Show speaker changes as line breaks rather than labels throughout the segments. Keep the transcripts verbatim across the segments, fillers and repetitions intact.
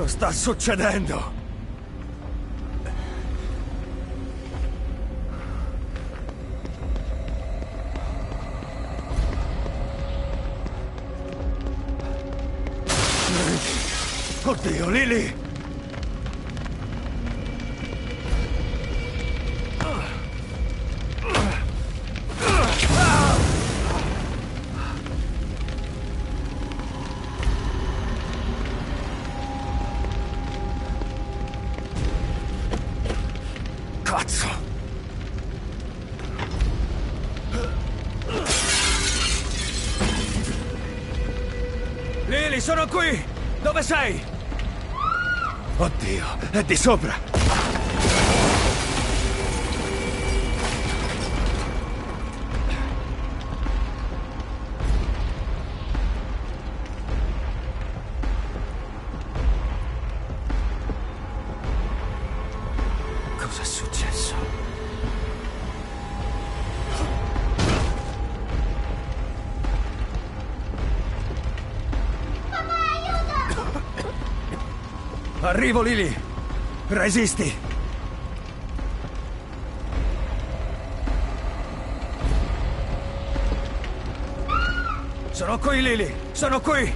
sta succedendo? Oddio, Lily! Cazzo! Lily, sono qui! Dove sei? Oddio, è di sopra! Cosa è successo? Arrivo, Lily! Resisti! Sono qui, Lily! Sono qui!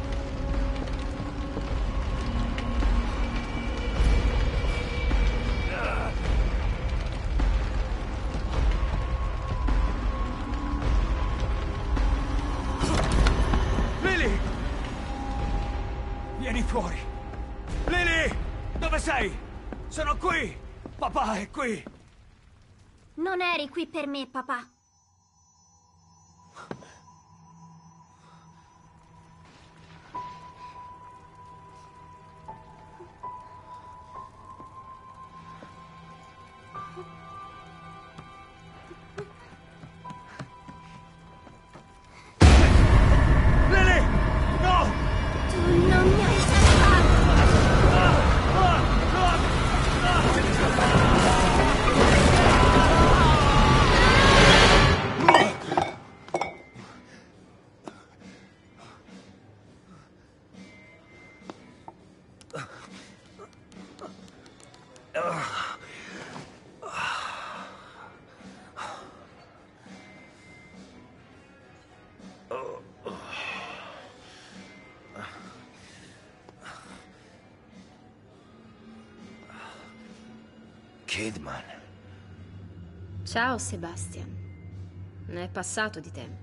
Lily! Vieni fuori! Lily! Dove sei? Sono qui! Papà è qui!
Non eri qui per me, papà.
Lily! No!
Tu non mi hai salvato!
Kidman.
Ciao, Sebastian. Ne è passato di tempo.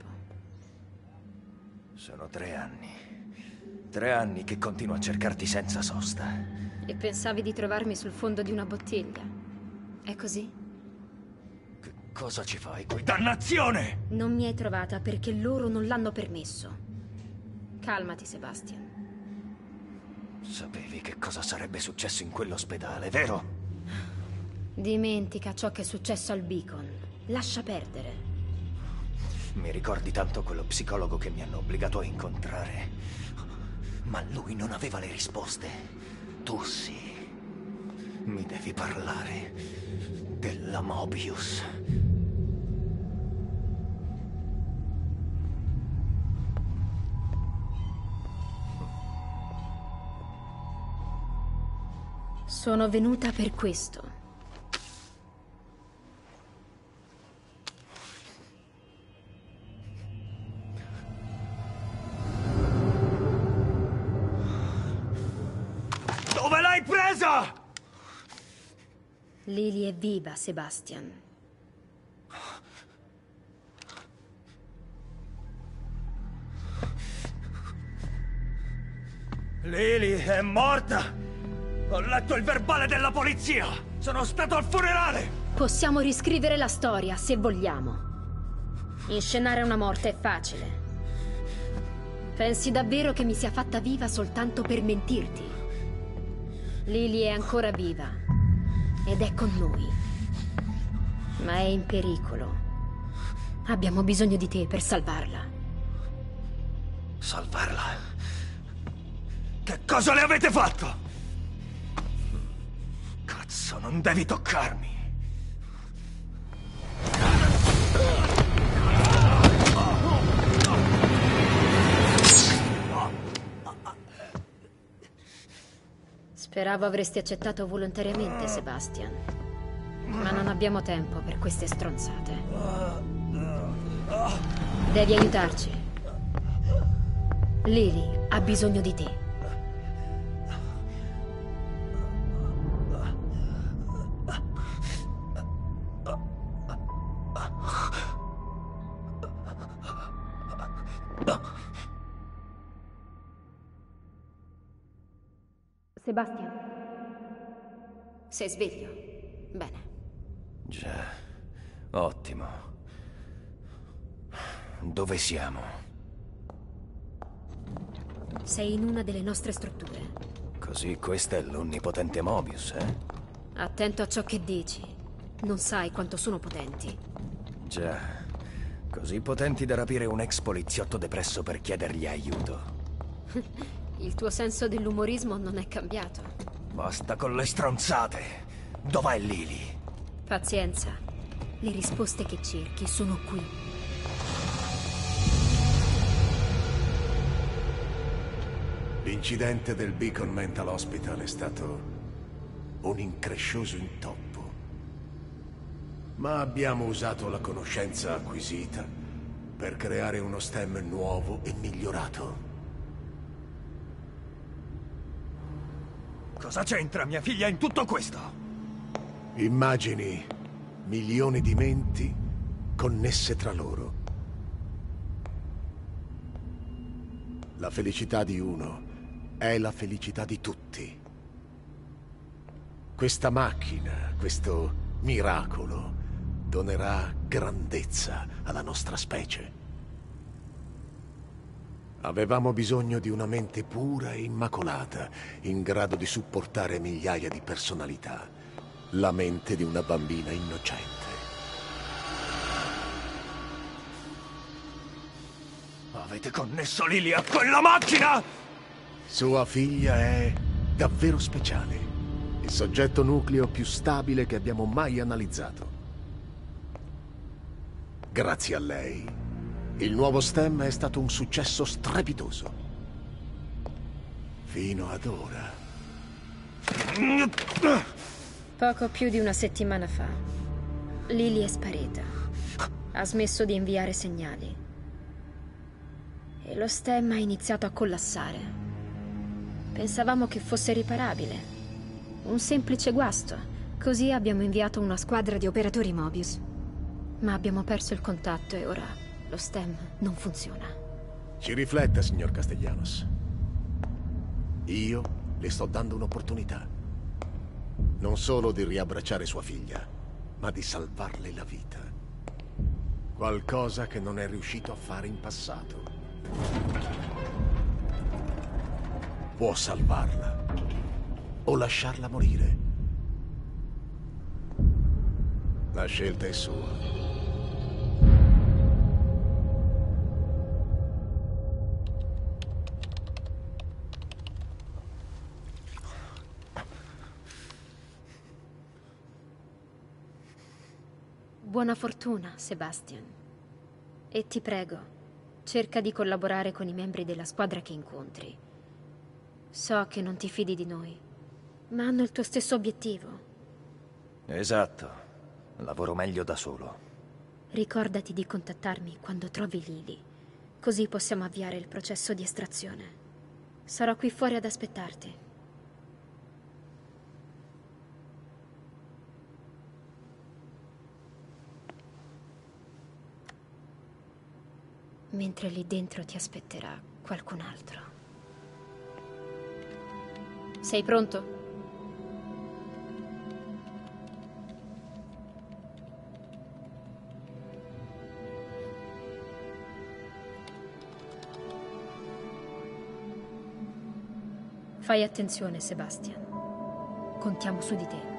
Sono tre anni. Tre anni che continuo a cercarti senza sosta.
E pensavi di trovarmi sul fondo di una bottiglia? È così?
Che cosa ci fai qui? Dannazione!
Non mi hai trovata perché loro non l'hanno permesso. Calmati, Sebastian.
Sapevi che cosa sarebbe successo in quell'ospedale, vero?
Dimentica ciò che è successo al Beacon. Lascia perdere.
Mi ricordi tanto quello psicologo che mi hanno obbligato a incontrare. Ma lui non aveva le risposte. Tu sì. Mi devi parlare della Mobius.
Sono venuta per questo.
Dove l'hai presa?
Lily è viva, Sebastian.
Lily è morta! Ho letto il verbale della polizia! Sono stato al funerale!
Possiamo riscrivere la storia, se vogliamo. Inscenare una morte è facile. Pensi davvero che mi sia fatta viva soltanto per mentirti? Lily è ancora viva ed è con noi. Ma è in pericolo. Abbiamo bisogno di te per salvarla.
Salvarla? Che cosa le avete fatto? Cazzo, non devi toccarmi!
Speravo avresti accettato volontariamente, Sebastian. Ma non abbiamo tempo per queste stronzate. Devi aiutarci. Lily ha bisogno di te. Sebastian. Sei sveglio? Bene.
Già, ottimo. Dove siamo?
Sei in una delle nostre strutture.
Così questa è l'onnipotente Mobius, eh?
Attento a ciò che dici. Non sai quanto sono potenti.
Già, così potenti da rapire un ex poliziotto depresso per chiedergli aiuto.
Il tuo senso dell'umorismo non è cambiato.
Basta con le stronzate. Dov'è Lily?
Pazienza. Le risposte che cerchi sono qui.
L'incidente del Beacon Mental Hospital è stato un increscioso intoppo. Ma abbiamo usato la conoscenza acquisita per creare uno stem nuovo e migliorato.
Cosa c'entra mia figlia in tutto questo?
Immagini milioni di menti connesse tra loro. La felicità di uno è la felicità di tutti. Questa macchina, questo miracolo, donerà grandezza alla nostra specie. Avevamo bisogno di una mente pura e immacolata, in grado di supportare migliaia di personalità. La mente di una bambina innocente.
Avete connesso Lily a quella macchina?
Sua figlia è davvero speciale. Il soggetto nucleo più stabile che abbiamo mai analizzato. Grazie a lei, il nuovo stem è stato un successo strepitoso. Fino ad ora.
Poco più di una settimana fa, Lily è sparita. Ha smesso di inviare segnali. E lo stem ha iniziato a collassare. Pensavamo che fosse riparabile. Un semplice guasto. Così abbiamo inviato una squadra di operatori Mobius. Ma abbiamo perso il contatto e ora lo stem non funziona.
Ci rifletta, signor Castellanos. Io le sto dando un'opportunità. Non solo di riabbracciare sua figlia, ma di salvarle la vita. Qualcosa che non è riuscito a fare in passato. Può salvarla o lasciarla morire. La scelta è sua.
Buona fortuna, Sebastian. E ti prego, cerca di collaborare con i membri della squadra che incontri. So che non ti fidi di noi, ma hanno il tuo stesso obiettivo.
Esatto. Lavoro meglio da solo.
Ricordati di contattarmi quando trovi Lily, così possiamo avviare il processo di estrazione. Sarò qui fuori ad aspettarti. Mentre lì dentro ti aspetterà qualcun altro. Sei pronto? Fai attenzione, Sebastian. Contiamo su di te.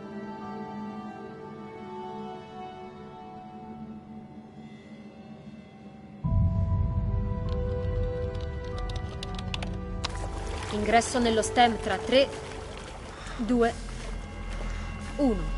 Ingresso nello stem tra tre, due, uno.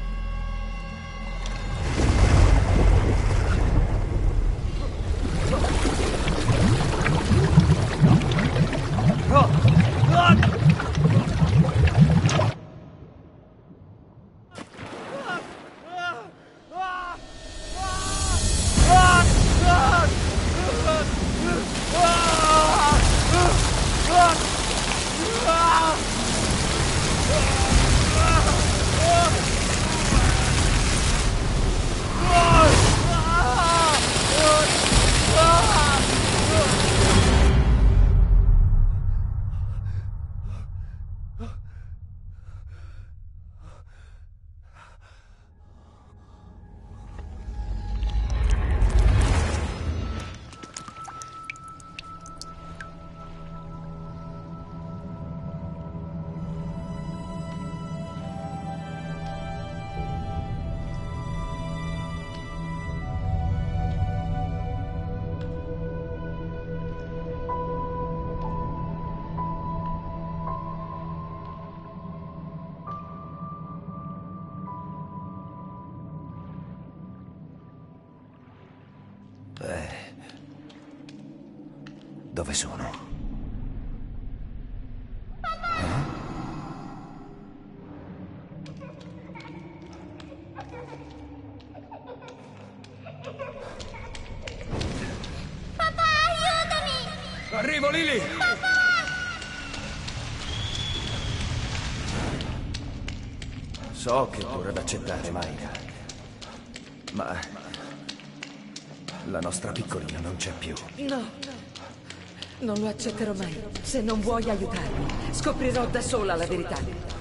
Eh... Dove sono?
Arrivo, Lily!
So che è dura da accettare, Maira. Ma... la nostra piccolina non c'è più.
No. Non lo accetterò mai. Se non vuoi aiutarmi, scoprirò da sola la verità.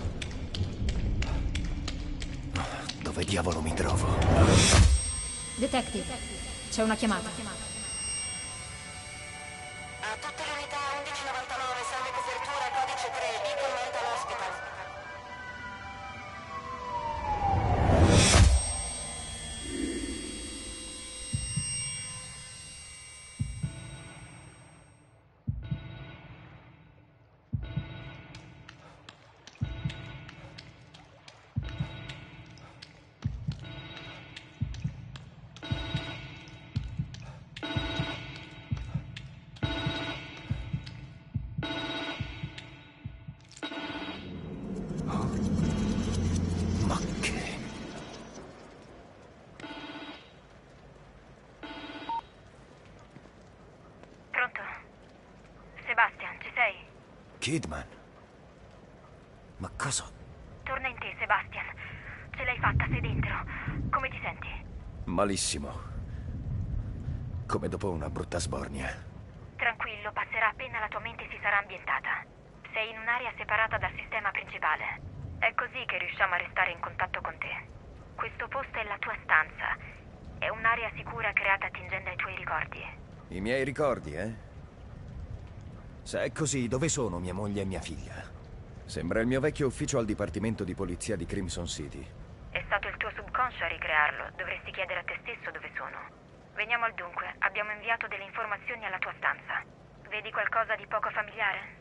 Dove diavolo mi trovo?
Detective, c'è una chiamata.
A tutte le unità undici novantanove, salve copertura, codice tre, Beacon Mental Hospital.
Kidman? Ma cosa?
Torna in te, Sebastian. Ce l'hai fatta, sei dentro. Come ti senti?
Malissimo. Come dopo una brutta sbornia.
Tranquillo, passerà appena la tua mente si sarà ambientata. Sei in un'area separata dal sistema principale. È così che riusciamo a restare in contatto con te. Questo posto è la tua stanza. È un'area sicura creata attingendo ai tuoi ricordi.
I miei ricordi, eh? Se è così, dove sono mia moglie e mia figlia? Sembra il mio vecchio ufficio al Dipartimento di Polizia di Crimson City.
È stato il tuo subconscio a ricrearlo. Dovresti chiedere a te stesso dove sono. Veniamo al dunque. Abbiamo inviato delle informazioni alla tua stanza. Vedi qualcosa di poco familiare?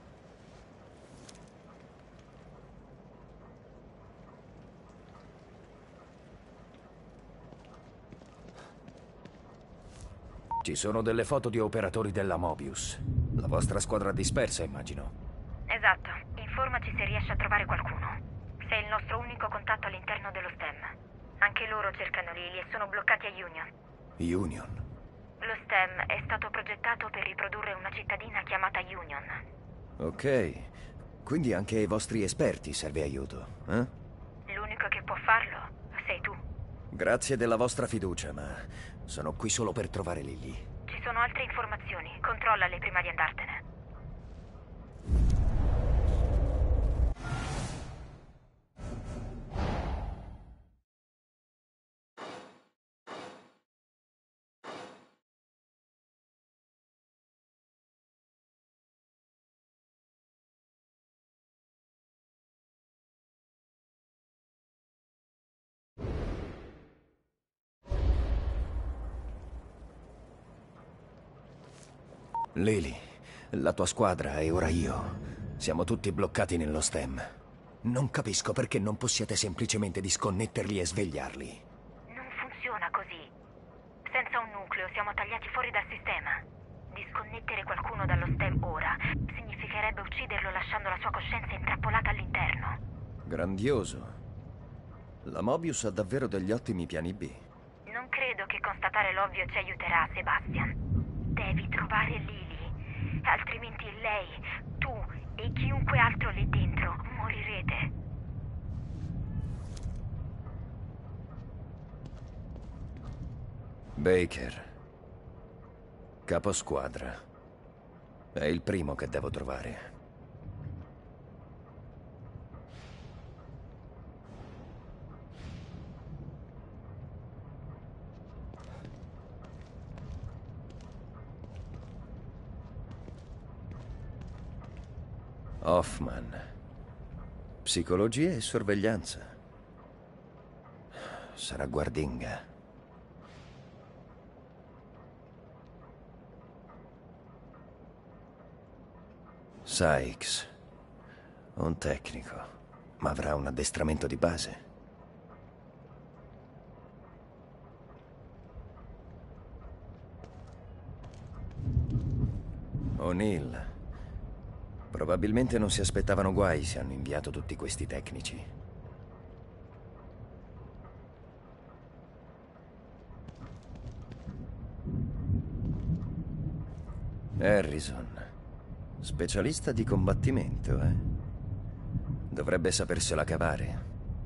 Ci sono delle foto di operatori della Mobius. La vostra squadra dispersa, immagino.
Esatto. Informaci se riesci a trovare qualcuno. Sei il nostro unico contatto all'interno dello STEM. Anche loro cercano Lily e sono bloccati a Union.
Union?
Lo STEM è stato progettato per riprodurre una cittadina chiamata Union.
Ok. Quindi anche ai vostri esperti serve aiuto, eh?
L'unico che può farlo sei tu.
Grazie della vostra fiducia, ma sono qui solo per trovare Lily.
Ci sono altre informazioni. Controllale prima di andartene.
Lily, la tua squadra e ora io siamo tutti bloccati nello STEM. Non capisco perché non possiate semplicemente disconnetterli e svegliarli.
Non funziona così. Senza un nucleo siamo tagliati fuori dal sistema. Disconnettere qualcuno dallo STEM ora significherebbe ucciderlo lasciando la sua coscienza intrappolata all'interno.
Grandioso. La Mobius ha davvero degli ottimi piani B.
Non credo che constatare l'ovvio ci aiuterà, Sebastian. Devi trovare Lily, altrimenti lei, tu e chiunque altro lì dentro morirete.
Baker, capo squadra. È il primo che devo trovare. Hoffman. Psicologia e sorveglianza. Sarà guardinga. Sykes. Un tecnico, ma avrà un addestramento di base. O'Neill. Probabilmente non si aspettavano guai se hanno inviato tutti questi tecnici. Harrison. Specialista di combattimento, eh? Dovrebbe sapersela cavare.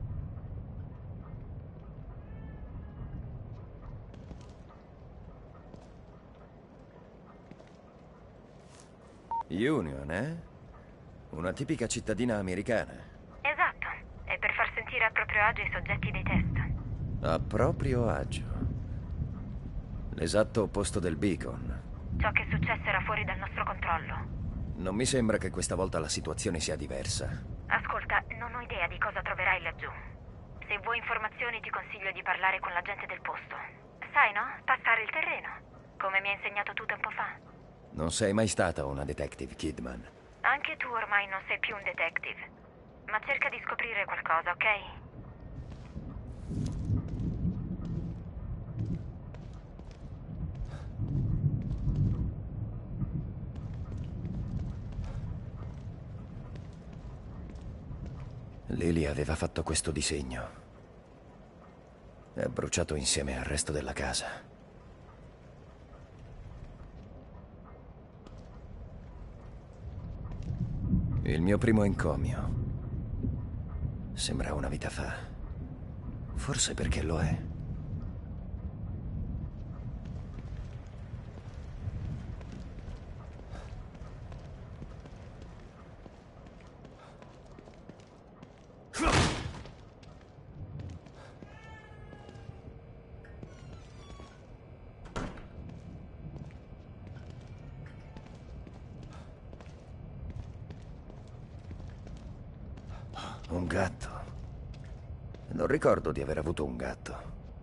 Union, eh? Una tipica cittadina americana.
Esatto, è per far sentire a proprio agio i soggetti dei test.
A proprio agio. L'esatto opposto del Beacon.
Ciò che è successo era fuori dal nostro controllo.
Non mi sembra che questa volta la situazione sia diversa.
Ascolta, non ho idea di cosa troverai laggiù. Se vuoi informazioni ti consiglio di parlare con la gente del posto. Sai, no? Passare il terreno, come mi hai insegnato tu tempo fa.
Non sei mai stata una detective, Kidman.
Anche tu ormai non sei più un detective. Ma cerca di scoprire qualcosa, ok?
Lily aveva fatto questo disegno. È bruciato insieme al resto della casa. Il mio primo encomio. Sembra una vita fa. Forse perché lo è. Un gatto. Non ricordo di aver avuto un gatto.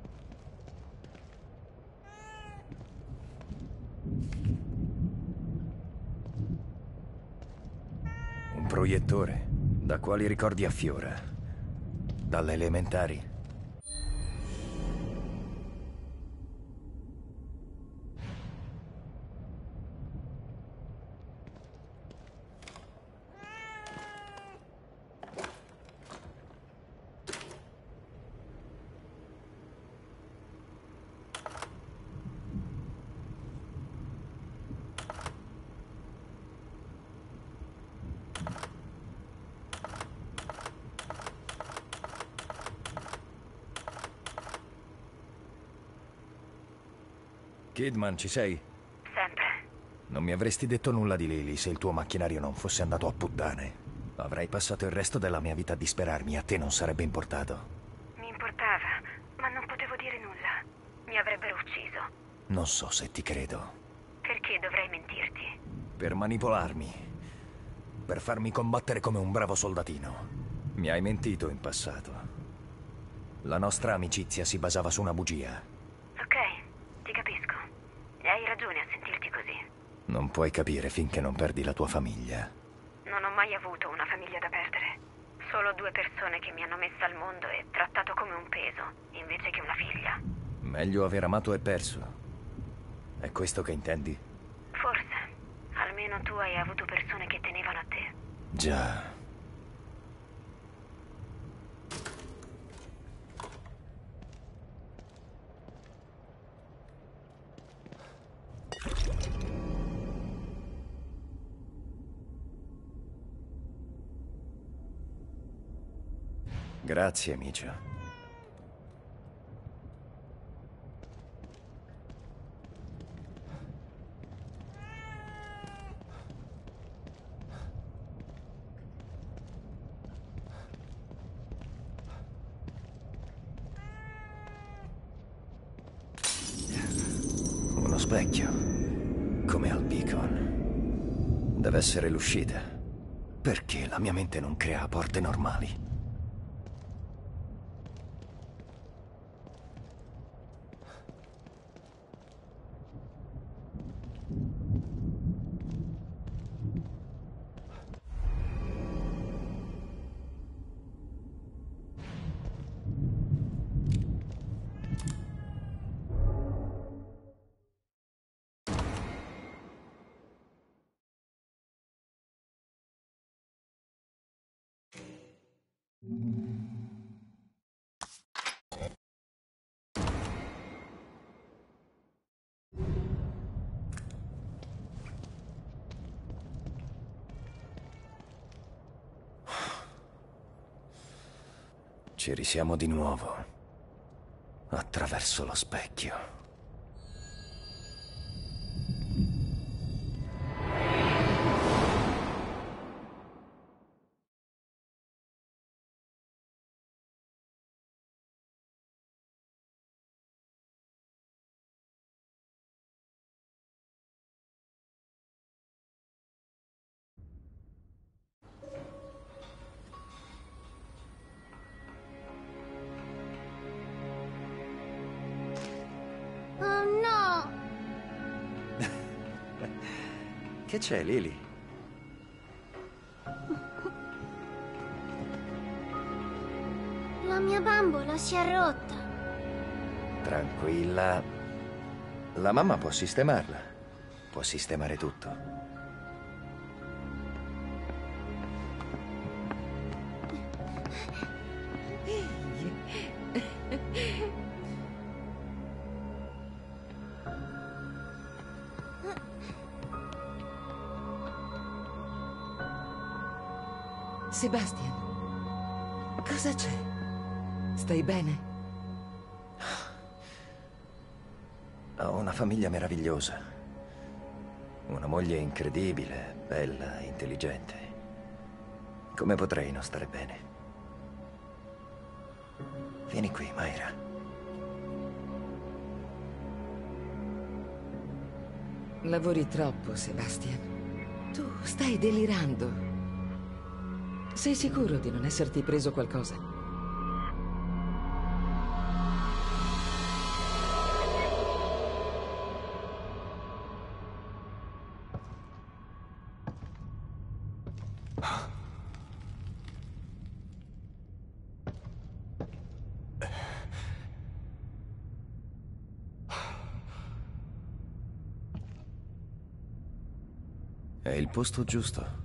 Un proiettore. Da quali ricordi affiora? Dalle elementari? Kidman, ci sei?
Sempre.
Non mi avresti detto nulla di Lily se il tuo macchinario non fosse andato a puttane. Avrei passato il resto della mia vita a disperarmi, a te non sarebbe importato.
Mi importava, ma non potevo dire nulla. Mi avrebbero ucciso.
Non so se ti credo.
Perché dovrei mentirti?
Per manipolarmi. Per farmi combattere come un bravo soldatino. Mi hai mentito in passato. La nostra amicizia si basava su una bugia.
Ok, ti capisco. E hai ragione a sentirti così.
Non puoi capire finché non perdi la tua famiglia.
Non ho mai avuto una famiglia da perdere. Solo due persone che mi hanno messa al mondo e trattato come un peso, invece che una figlia.
Meglio aver amato e perso. È questo che intendi?
Forse. Almeno tu hai avuto persone che tenevano a te.
Già. Grazie, Micio. Uno specchio, come al Beacon. Deve essere l'uscita. Perché la mia mente non crea porte normali? Ci risiamo di nuovo. Attraverso lo specchio.
Oh no!
Che c'è, Lily?
La mia bambola si è rotta.
Tranquilla. La mamma può sistemarla. Può sistemare tutto.
Sebastian, cosa c'è? Stai bene?
Ho una famiglia meravigliosa. Una moglie incredibile, bella, intelligente. Come potrei non stare bene? Vieni qui, Mayra.
Lavori troppo, Sebastian. Tu stai delirando. Sei sicuro di non esserti preso qualcosa?
È il posto giusto.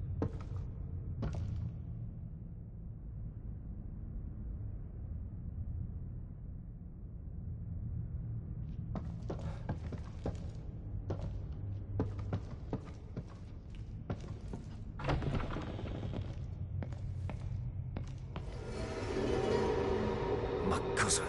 Ma cosa?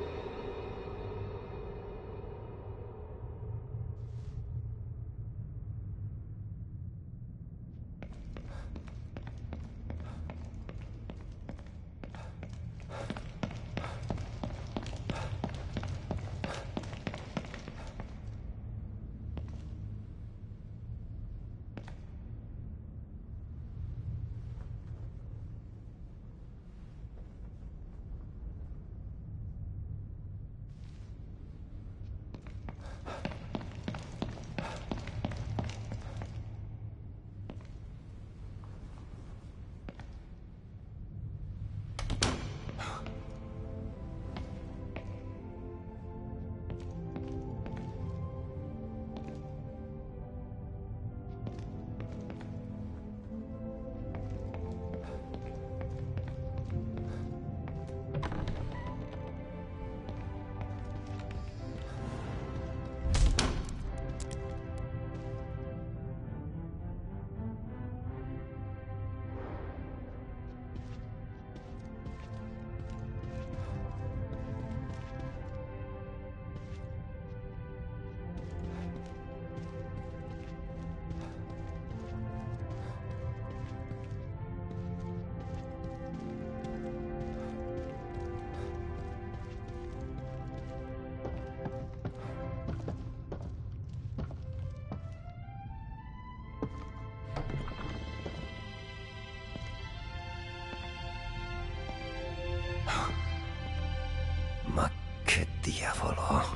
Ma che diavolo?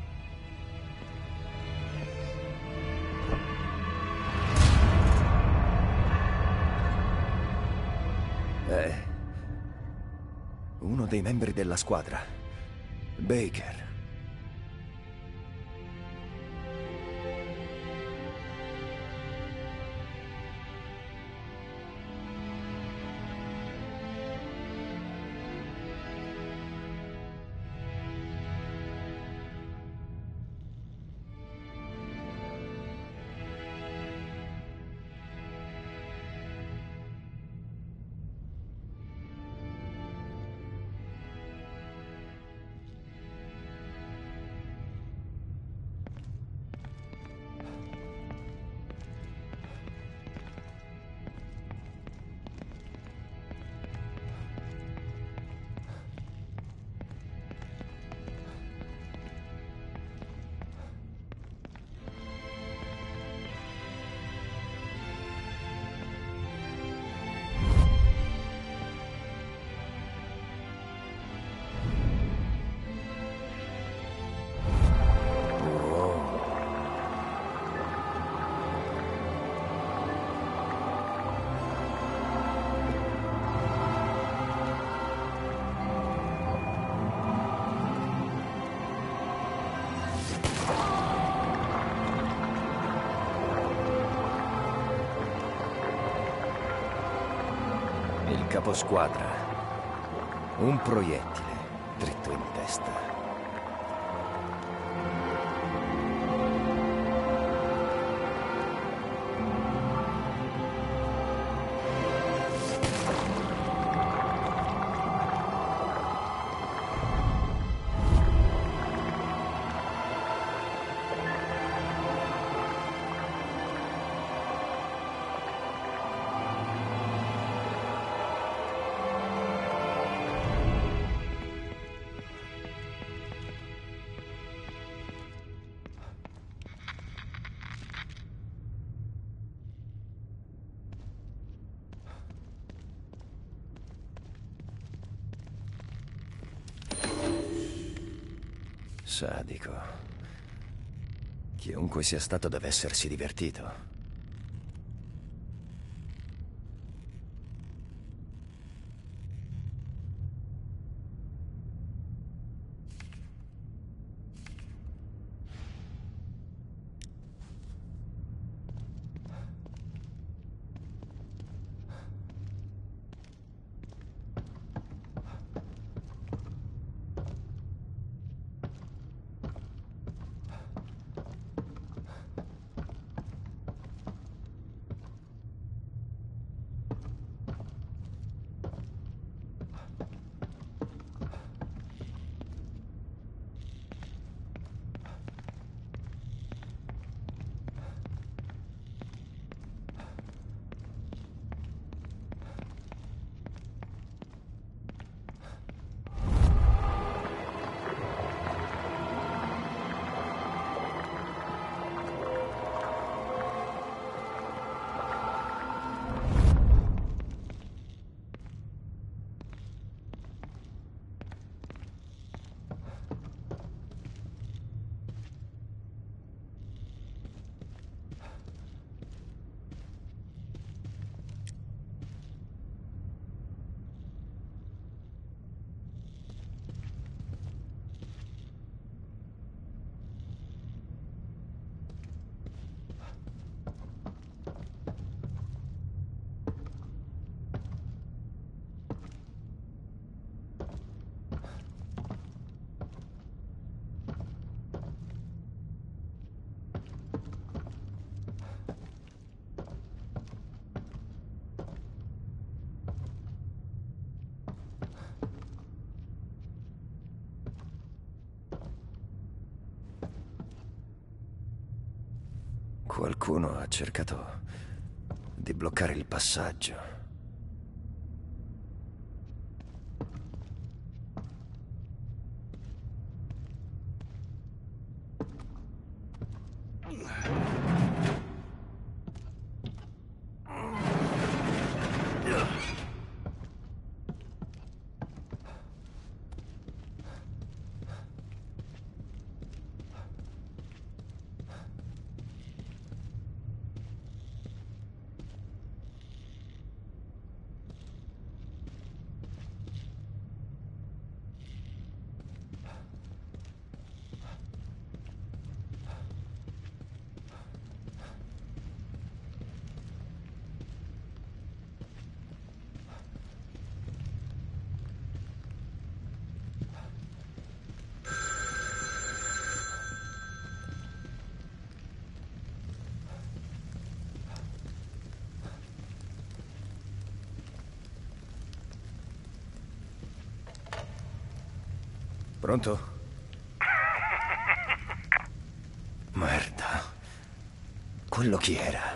È uno dei membri della squadra, Baker. Caposquadra. Un proiettile dritto in testa. Sadico. Chiunque sia stato deve essersi divertito. Qualcuno ha cercato di bloccare il passaggio. Pronto? Merda. Quello chi era?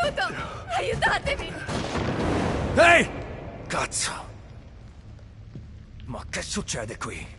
Aiuto! Aiutatemi!
Ehi! Cazzo! Ma che succede qui?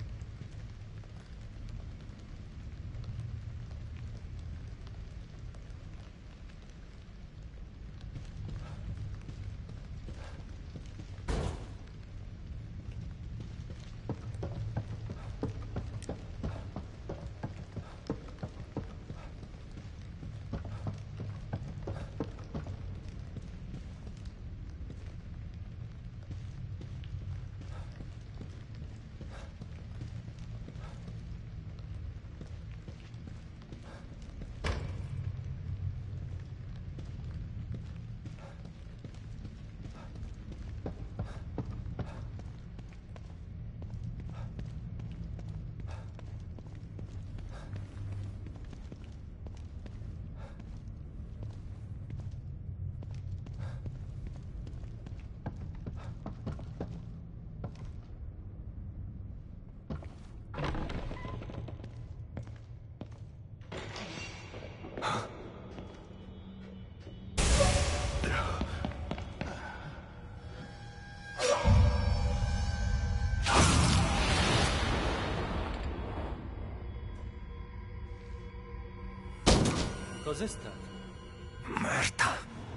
Cos'è stato?
Merda.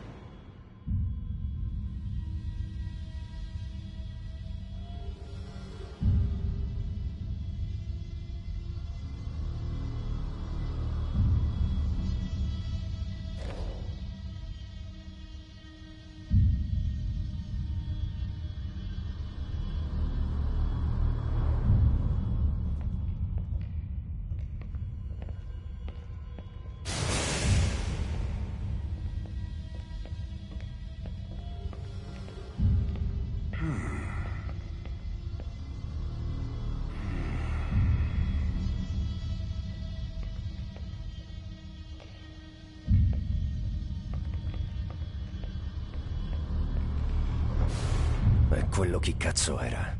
E quello chi cazzo era?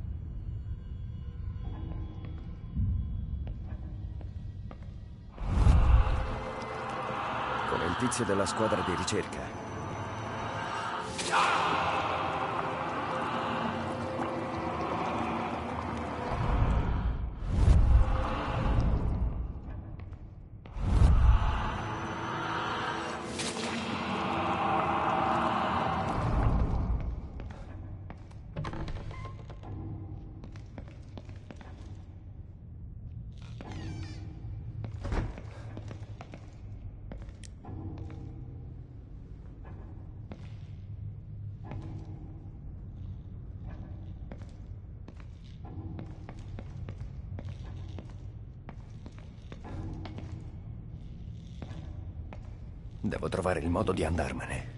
Con il tizio della squadra di ricerca. Devo trovare il modo di andarmene.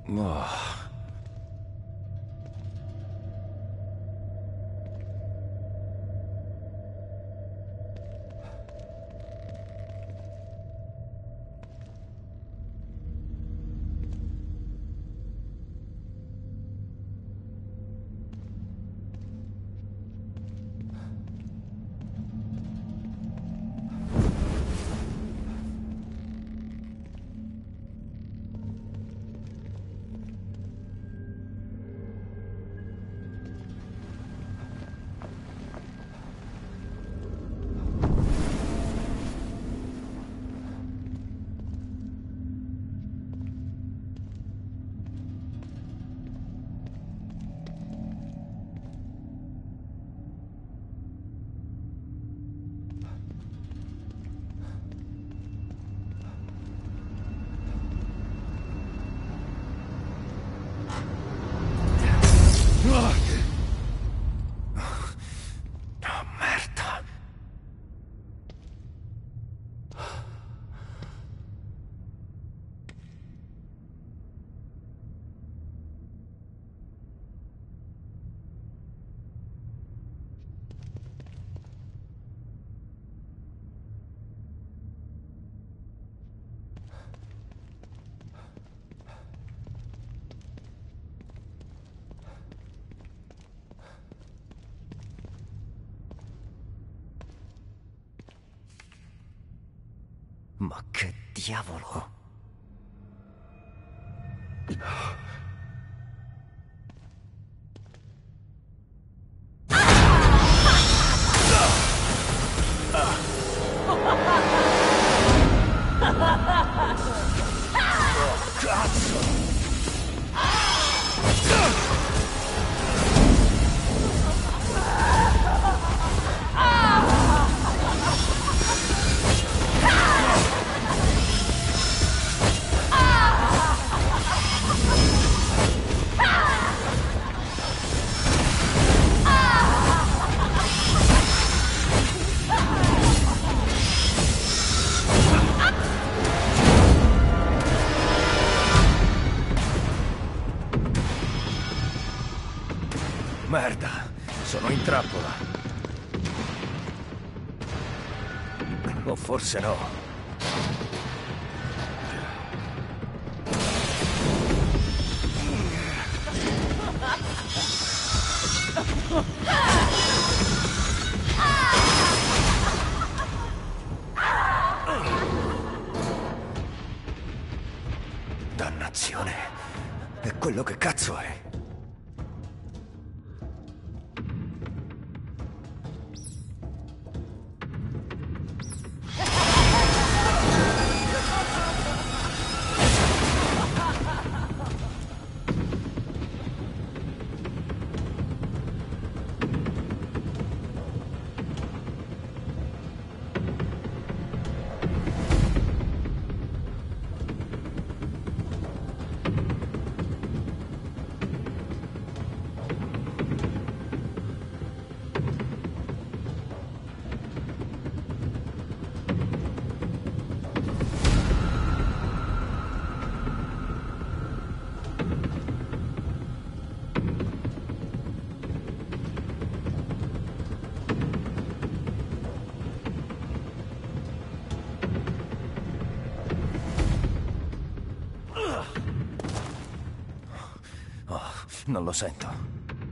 Oh. Ma che diavolo? Merda, sono in trappola. O forse no. Dannazione. E quello che cazzo è? Non lo sento.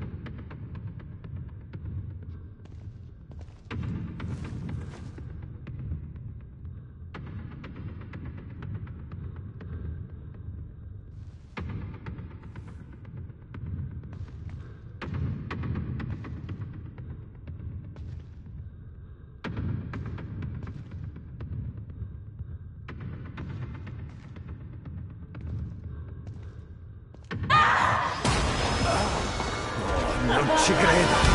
Non ci credo.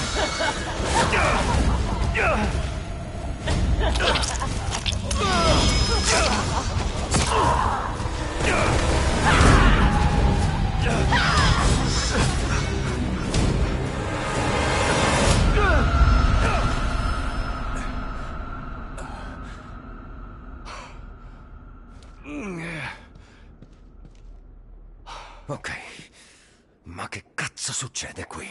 No! No! Ok, ma che cazzo succede qui?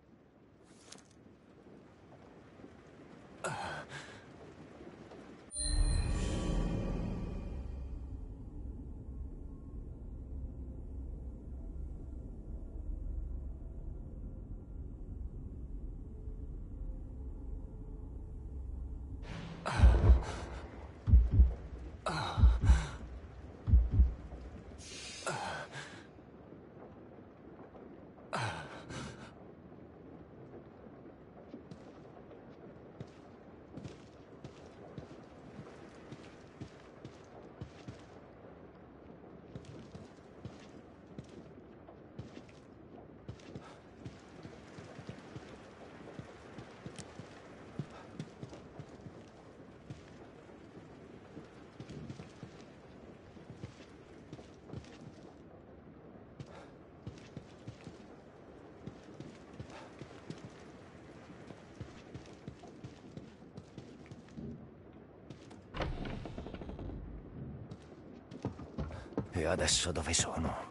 E adesso dove sono?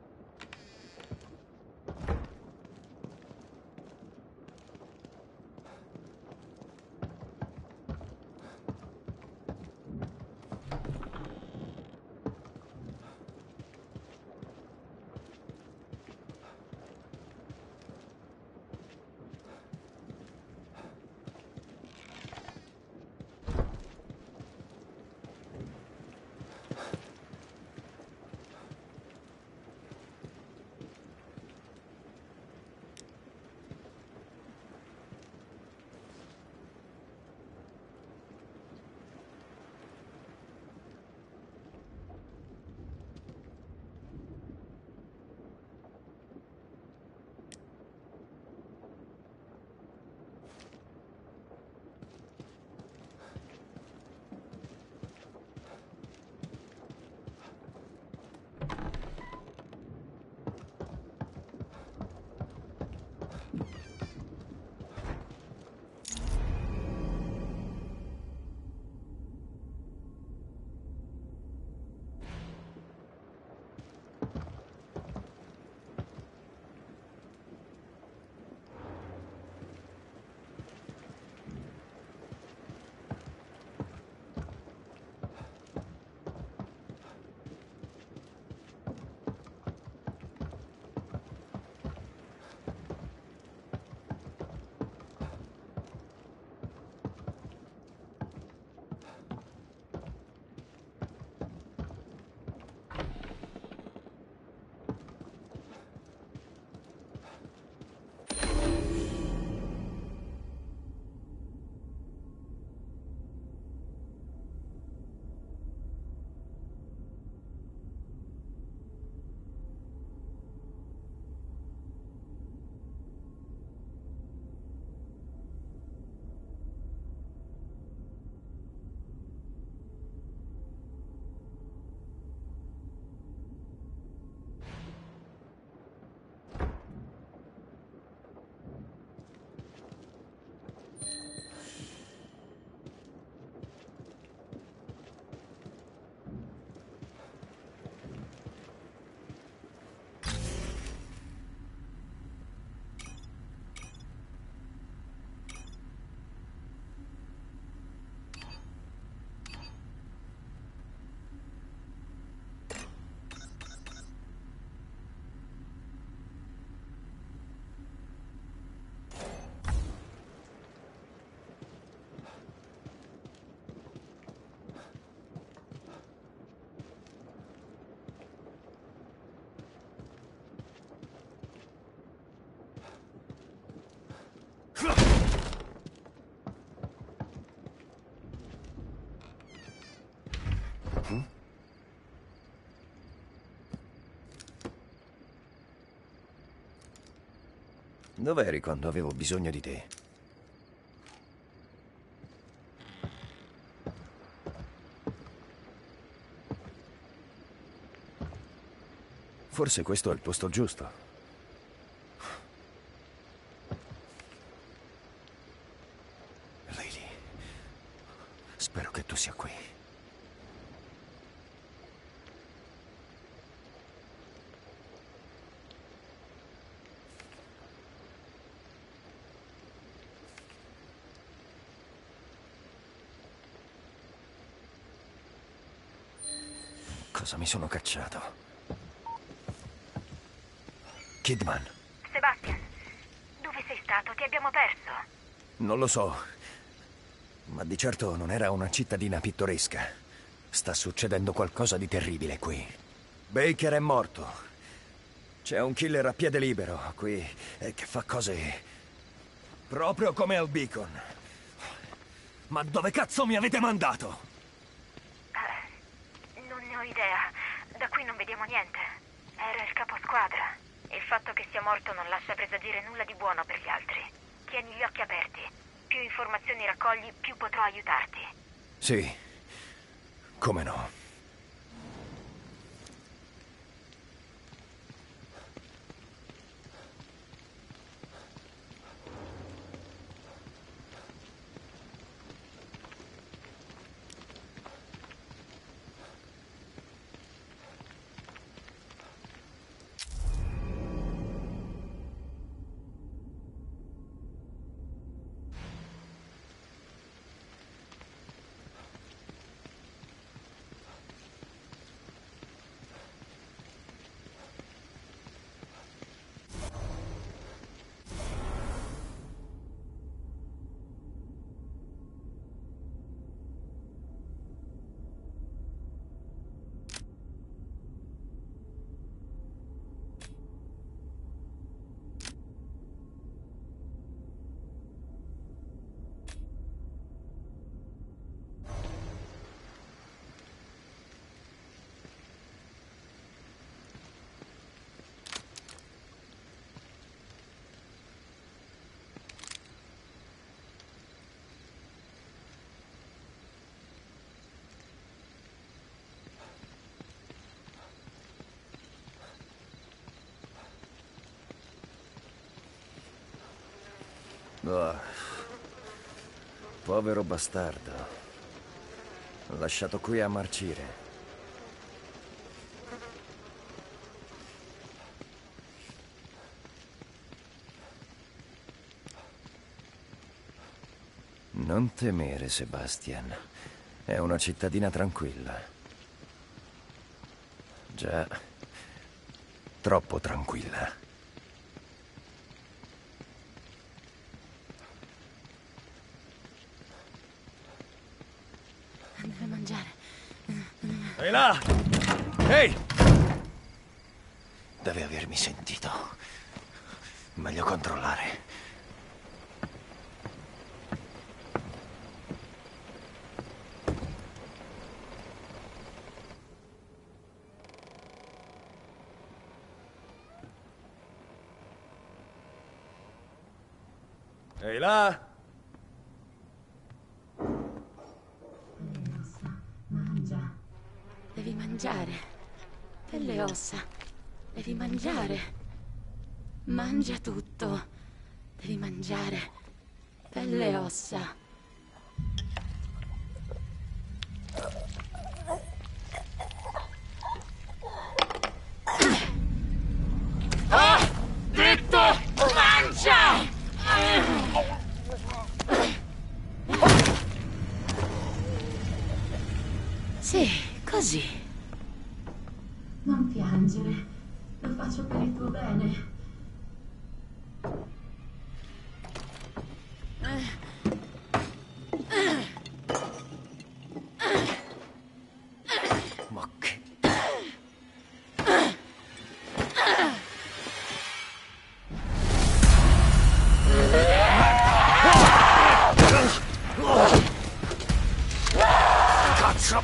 Dov'eri quando avevo bisogno di te? Forse questo è il posto giusto. Lady, spero che tu sia qui. Cosa mi sono cacciato? Kidman.
Sebastian, dove sei stato? Ti abbiamo perso.
Non lo so. Ma di certo non era una cittadina pittoresca. Sta succedendo qualcosa di terribile qui. Baker è morto. C'è un killer a piede libero qui eh, che fa cose proprio come al Beacon. Ma dove cazzo mi avete mandato?
Eh, non ne ho idea. Da qui non vediamo niente. Era il caposquadra. Il fatto che sia morto non lascia presagire nulla di buono per gli altri. Tieni gli occhi aperti. Più informazioni raccogli, più potrò aiutarti.
Sì, come no. Oh, povero bastardo. Lasciato qui a marcire. Non temere, Sebastian. È una cittadina tranquilla. Già, troppo tranquilla.
Andare a mangiare.
Ehi là! Ehi! Deve avermi sentito. Meglio controllare. Ehi là!
Mangia. Devi mangiare. Pelle e ossa. Devi mangiare. Mangia tutto. Devi mangiare. Pelle e ossa. Ho detto mangia! Sì, così.
Non piangere, lo faccio per il tuo bene.
Ma che... Cazzo!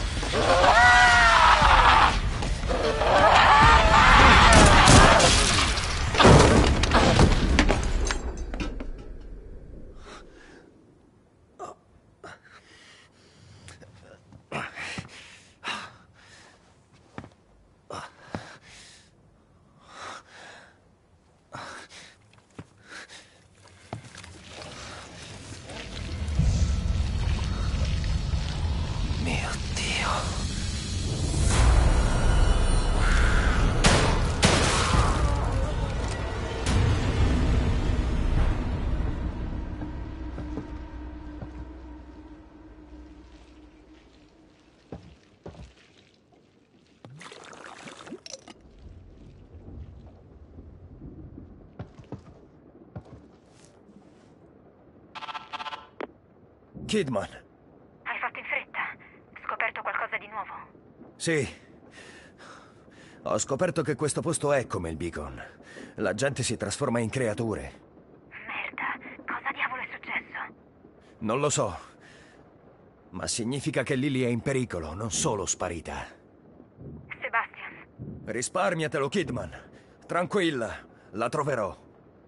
Mio Dio. Kidman.
Hai fatto in fretta? Scoperto qualcosa di nuovo?
Sì. Ho scoperto che questo posto è come il Beacon. La gente si trasforma in creature.
Merda, cosa diavolo è successo?
Non lo so. Ma significa che Lily è in pericolo, non solo sparita.
Sebastian.
Risparmiatelo, Kidman. Tranquilla, la troverò.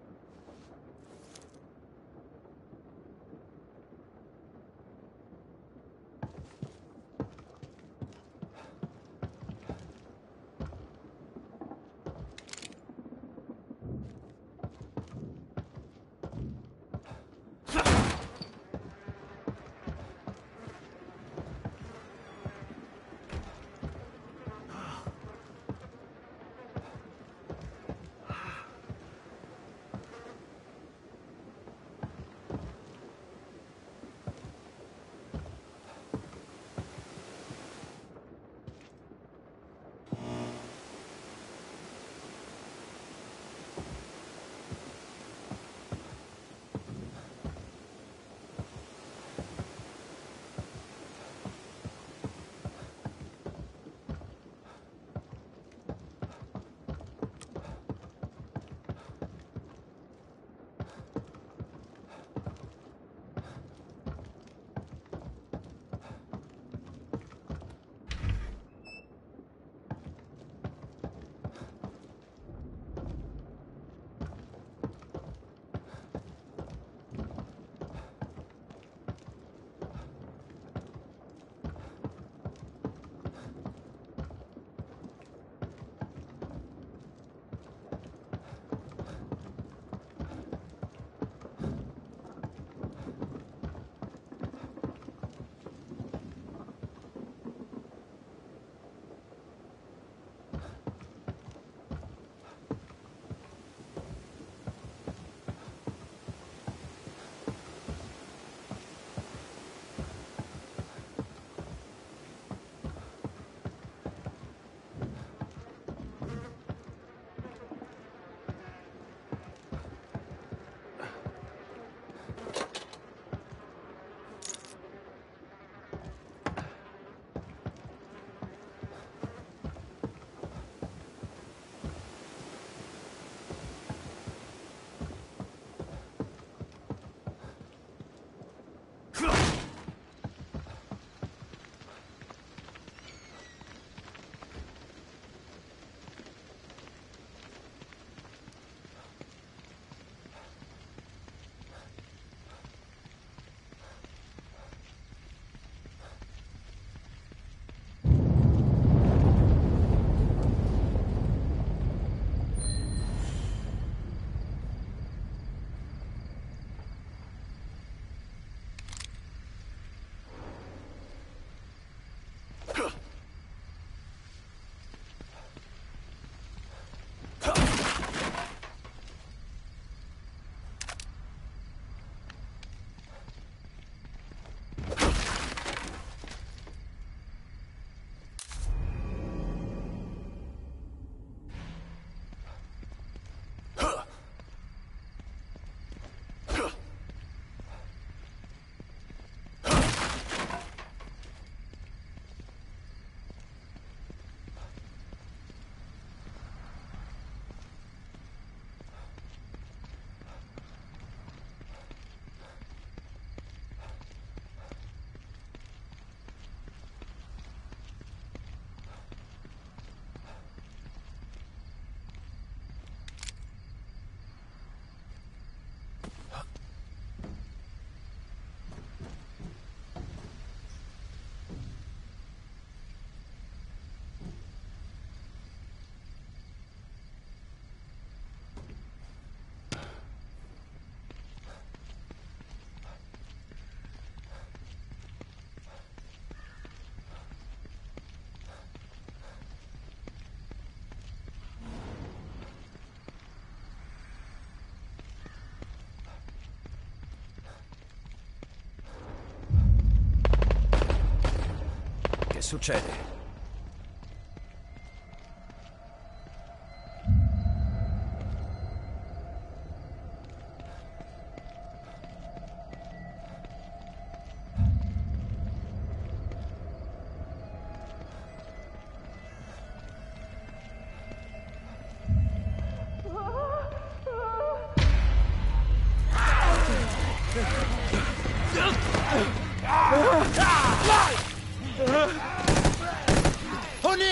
Che succede?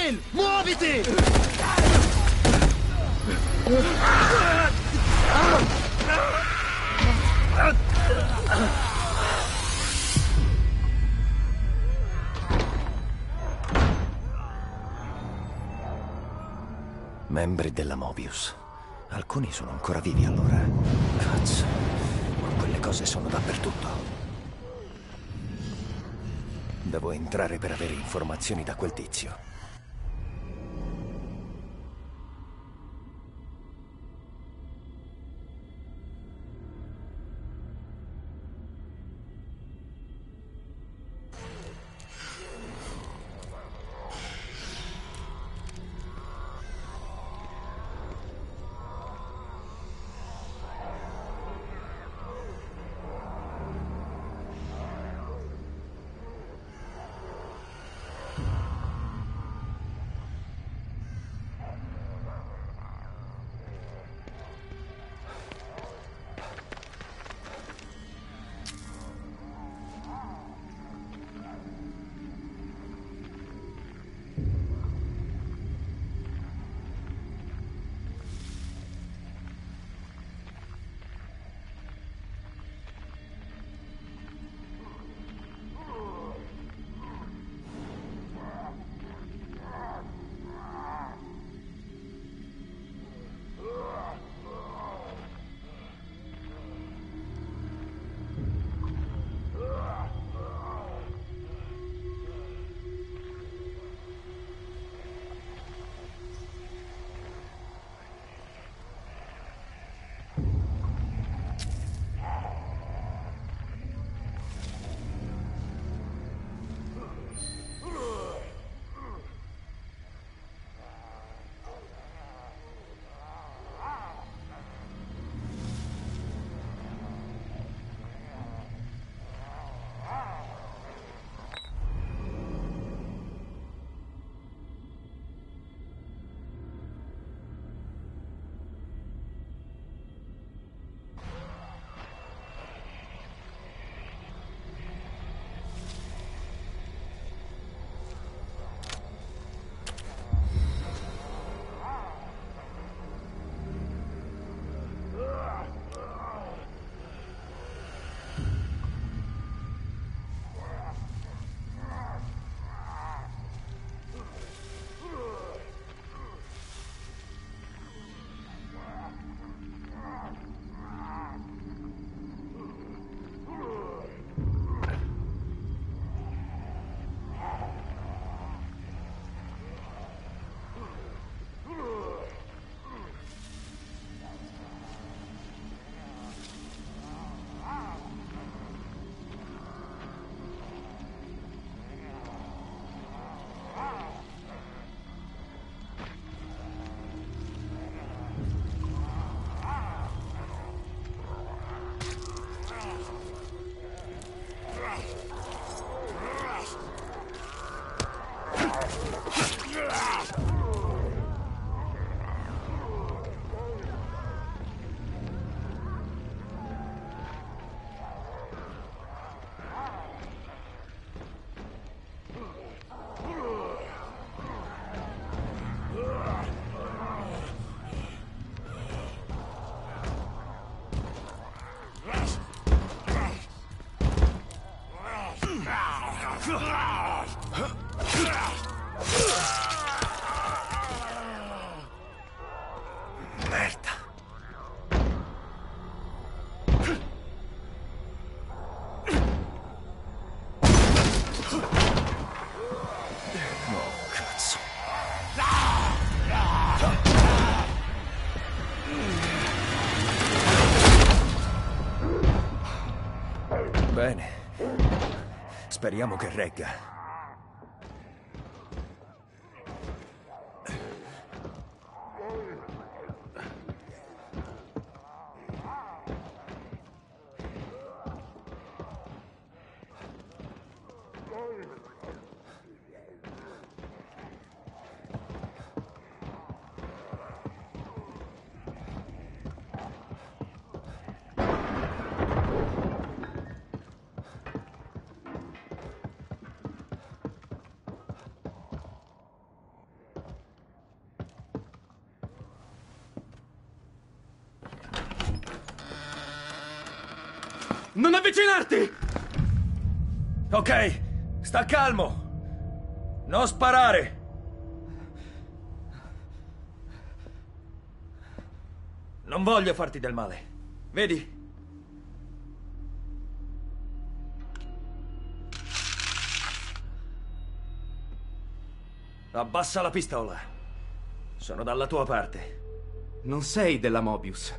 Kyle, muoviti!
Membri della Mobius. Alcuni sono ancora vivi allora. Cazzo. Quelle cose sono dappertutto. Devo entrare per avere informazioni da quel tizio. Merda. Oh, cazzo. Bene. Speriamo che regga.
Non avvicinarti!
Ok, sta calmo. Non sparare. Non voglio farti del male. Vedi? Abbassa la pistola. Sono dalla tua parte.
Non sei della Mobius.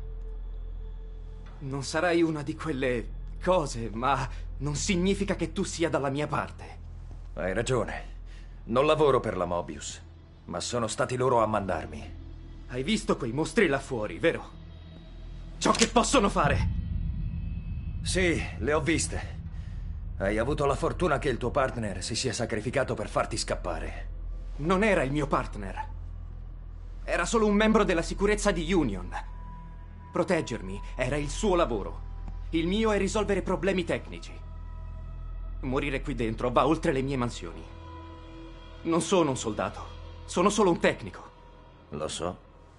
Non sarai una di quelle cose, ma non significa che tu sia dalla mia parte.
Hai ragione. Non lavoro per la Mobius, ma sono stati loro a mandarmi.
Hai visto quei mostri là fuori, vero? Ciò che possono fare.
Sì, le ho viste. Hai avuto la fortuna che il tuo partner si sia sacrificato per farti scappare.
Non era il mio partner. Era solo un membro della sicurezza di Union. Proteggermi era il suo lavoro. Il mio è risolvere problemi tecnici. Morire qui dentro va oltre le mie mansioni. Non sono un soldato. Sono solo un tecnico.
Lo so.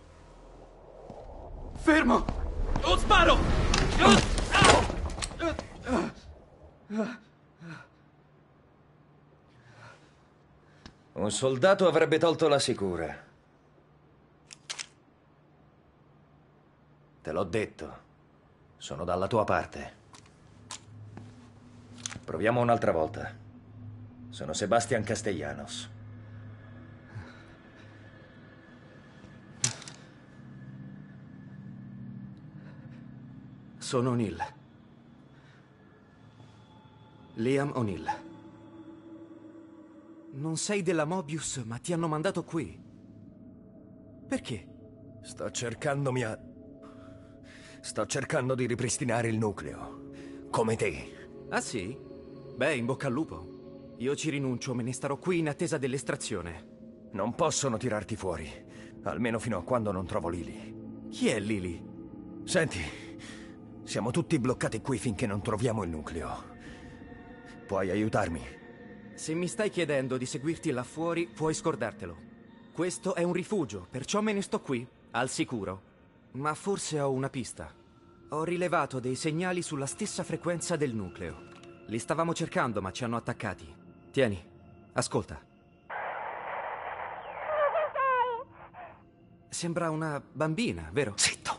Fermo! Oh, sparo!
Un soldato avrebbe tolto la sicura. Te l'ho detto. Sono dalla tua parte. Proviamo un'altra volta. Sono Sebastian Castellanos.
Sono O'Neill. Liam O'Neill. Non sei della Mobius, ma ti hanno mandato qui. Perché?
Sto cercando mia... Sto cercando di ripristinare il nucleo. Come te.
Ah sì? Beh, in bocca al lupo. Io ci rinuncio, me ne starò qui in attesa dell'estrazione.
Non possono tirarti fuori. Almeno fino a quando non trovo Lily.
Chi è Lily?
Senti, siamo tutti bloccati qui finché non troviamo il nucleo. Puoi aiutarmi?
Se mi stai chiedendo di seguirti là fuori, puoi scordartelo. Questo è un rifugio, perciò me ne sto qui, al sicuro. Ma forse ho una pista. Ho rilevato dei segnali sulla stessa frequenza del nucleo. Li stavamo cercando, ma ci hanno attaccati. Tieni, ascolta. Sembra una bambina, vero?
Zitto!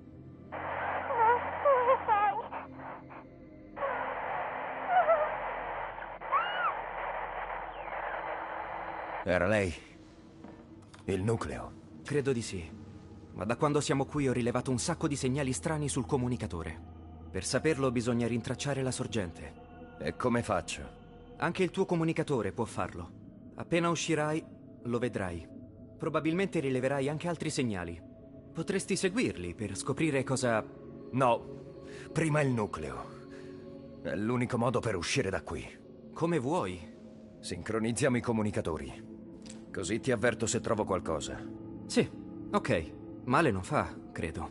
Era lei? Il nucleo?
Credo di sì. Ma da quando siamo qui ho rilevato un sacco di segnali strani sul comunicatore. Per saperlo bisogna rintracciare la sorgente.
E come faccio?
Anche il tuo comunicatore può farlo. Appena uscirai, lo vedrai. Probabilmente rileverai anche altri segnali. Potresti seguirli per scoprire cosa...
No, prima il nucleo. È l'unico modo per uscire da qui.
Come vuoi.
Sincronizziamo i comunicatori. Così ti avverto se trovo qualcosa.
Sì, ok. Male non fa, credo.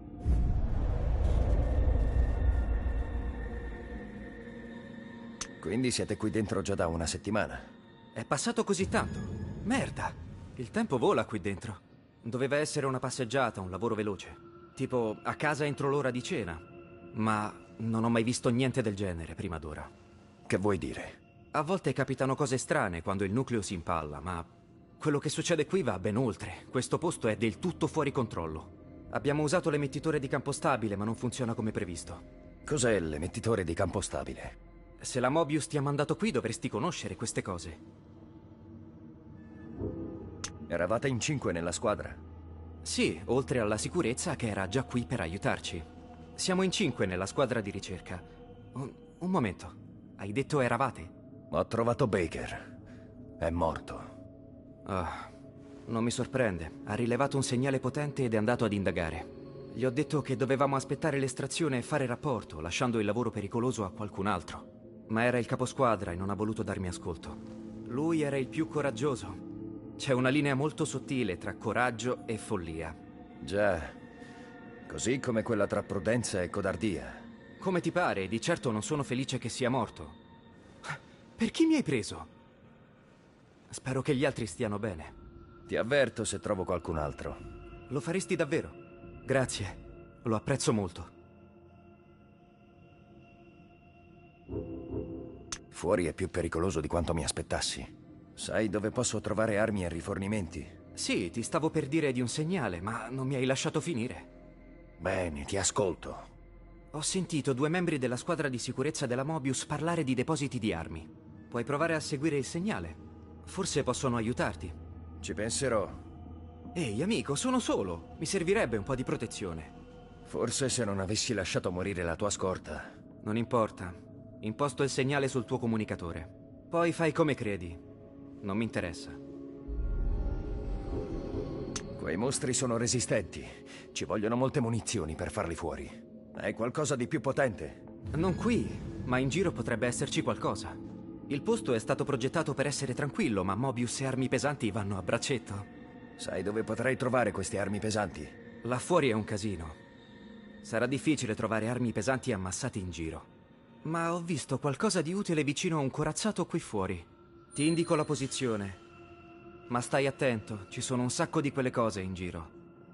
Quindi siete qui dentro già da una settimana?
È passato così tanto. Merda. Il tempo vola qui dentro. Doveva essere una passeggiata, un lavoro veloce. Tipo, a casa entro l'ora di cena. Ma non ho mai visto niente del genere prima d'ora.
Che vuoi dire?
A volte capitano cose strane quando il nucleo si impalla, ma... quello che succede qui va ben oltre. Questo posto è del tutto fuori controllo. Abbiamo usato l'emettitore di campo stabile, ma non funziona come previsto.
Cos'è l'emettitore di campo stabile?
Se la Mobius ti ha mandato qui, dovresti conoscere queste cose.
Eravate in cinque nella squadra?
Sì, oltre alla sicurezza che era già qui per aiutarci. Siamo in cinque nella squadra di ricerca. Un, un momento. Hai detto eravate?
Ho trovato Baker. È morto.
Ah, non mi sorprende. Ha rilevato un segnale potente ed è andato ad indagare. Gli ho detto che dovevamo aspettare l'estrazione e fare rapporto, lasciando il lavoro pericoloso a qualcun altro. Ma era il caposquadra e non ha voluto darmi ascolto. Lui era il più coraggioso. C'è una linea molto sottile tra coraggio e follia.
Già, così come quella tra prudenza e codardia.
Come ti pare, di certo non sono felice che sia morto. Per chi mi hai preso? Spero che gli altri stiano bene.
Ti avverto se trovo qualcun altro.
Lo faresti davvero? Grazie, lo apprezzo molto.
Fuori è più pericoloso di quanto mi aspettassi. Sai dove posso trovare armi e rifornimenti?
Sì, ti stavo per dire di un segnale, ma non mi hai lasciato finire.
Bene, ti ascolto.
Ho sentito due membri della squadra di sicurezza della Mobius parlare di depositi di armi. Puoi provare a seguire il segnale? Forse possono aiutarti.
Ci penserò.
Ehi, amico, sono solo. Mi servirebbe un po' di protezione.
Forse se non avessi lasciato morire la tua scorta.
Non importa. Imposto il segnale sul tuo comunicatore. Poi fai come credi. Non mi interessa.
Quei mostri sono resistenti. Ci vogliono molte munizioni per farli fuori. Hai qualcosa di più potente?
Non qui, ma in giro potrebbe esserci qualcosa. Il posto è stato progettato per essere tranquillo, ma Mobius e armi pesanti vanno a braccetto.
Sai dove potrei trovare queste armi pesanti?
Là fuori è un casino. Sarà difficile trovare armi pesanti ammassate in giro. Ma ho visto qualcosa di utile vicino a un corazzato qui fuori. Ti indico la posizione. Ma stai attento, ci sono un sacco di quelle cose in giro.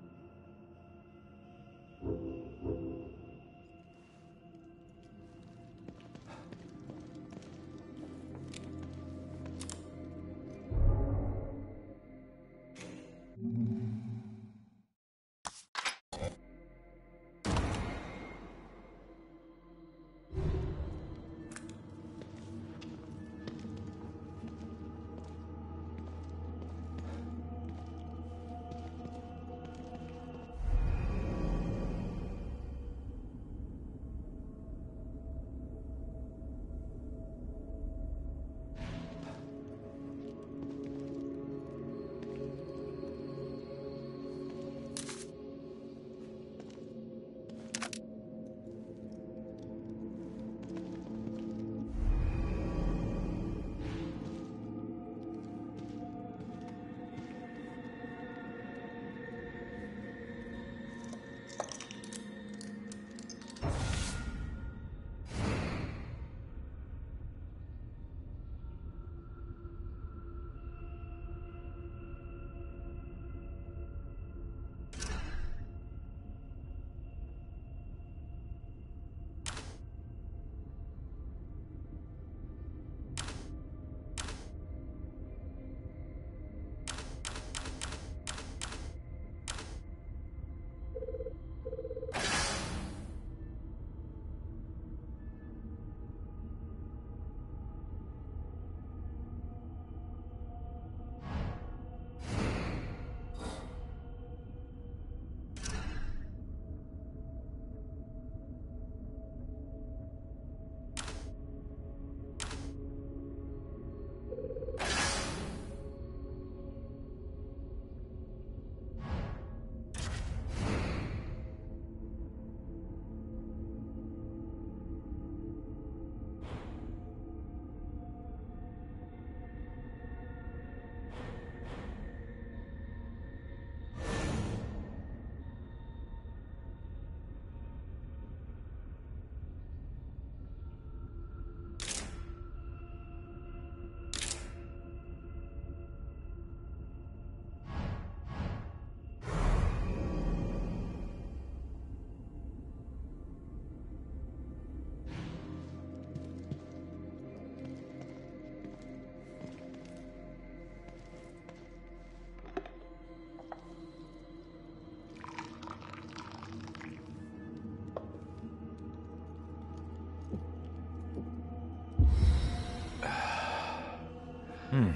Mm.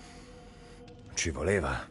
Ci voleva.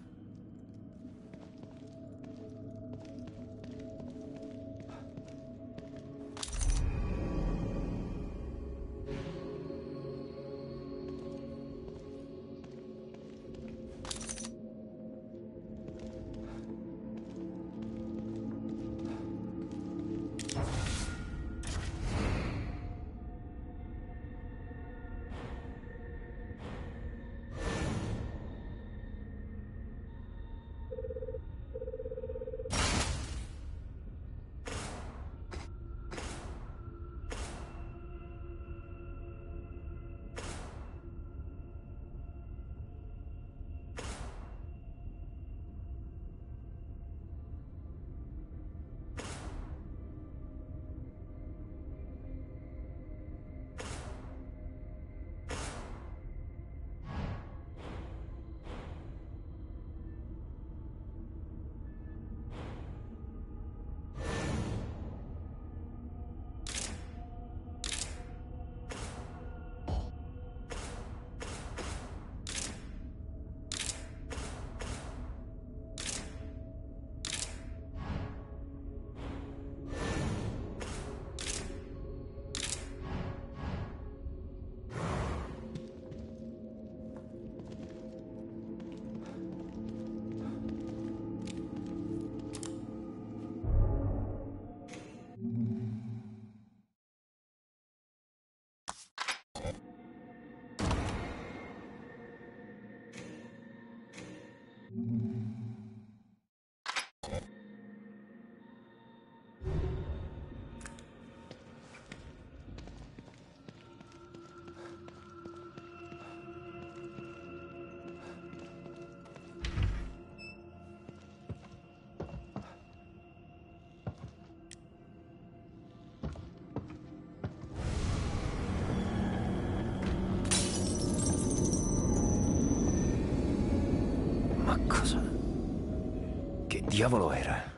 Ma cosa? Che diavolo era?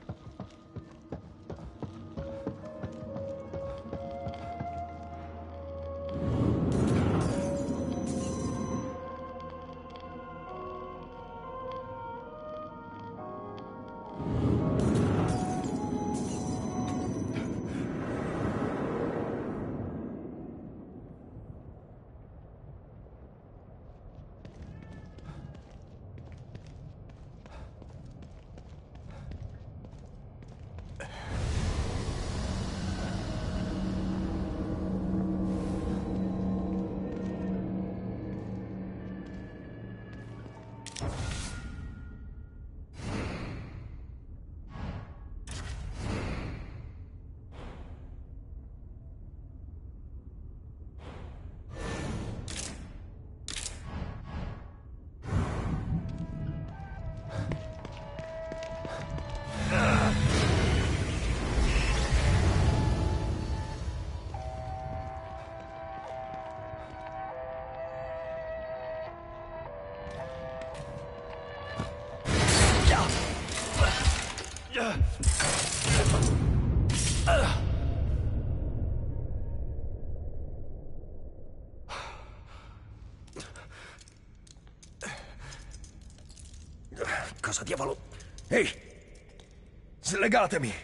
Cosa diavolo? Ehi! Slegatemi!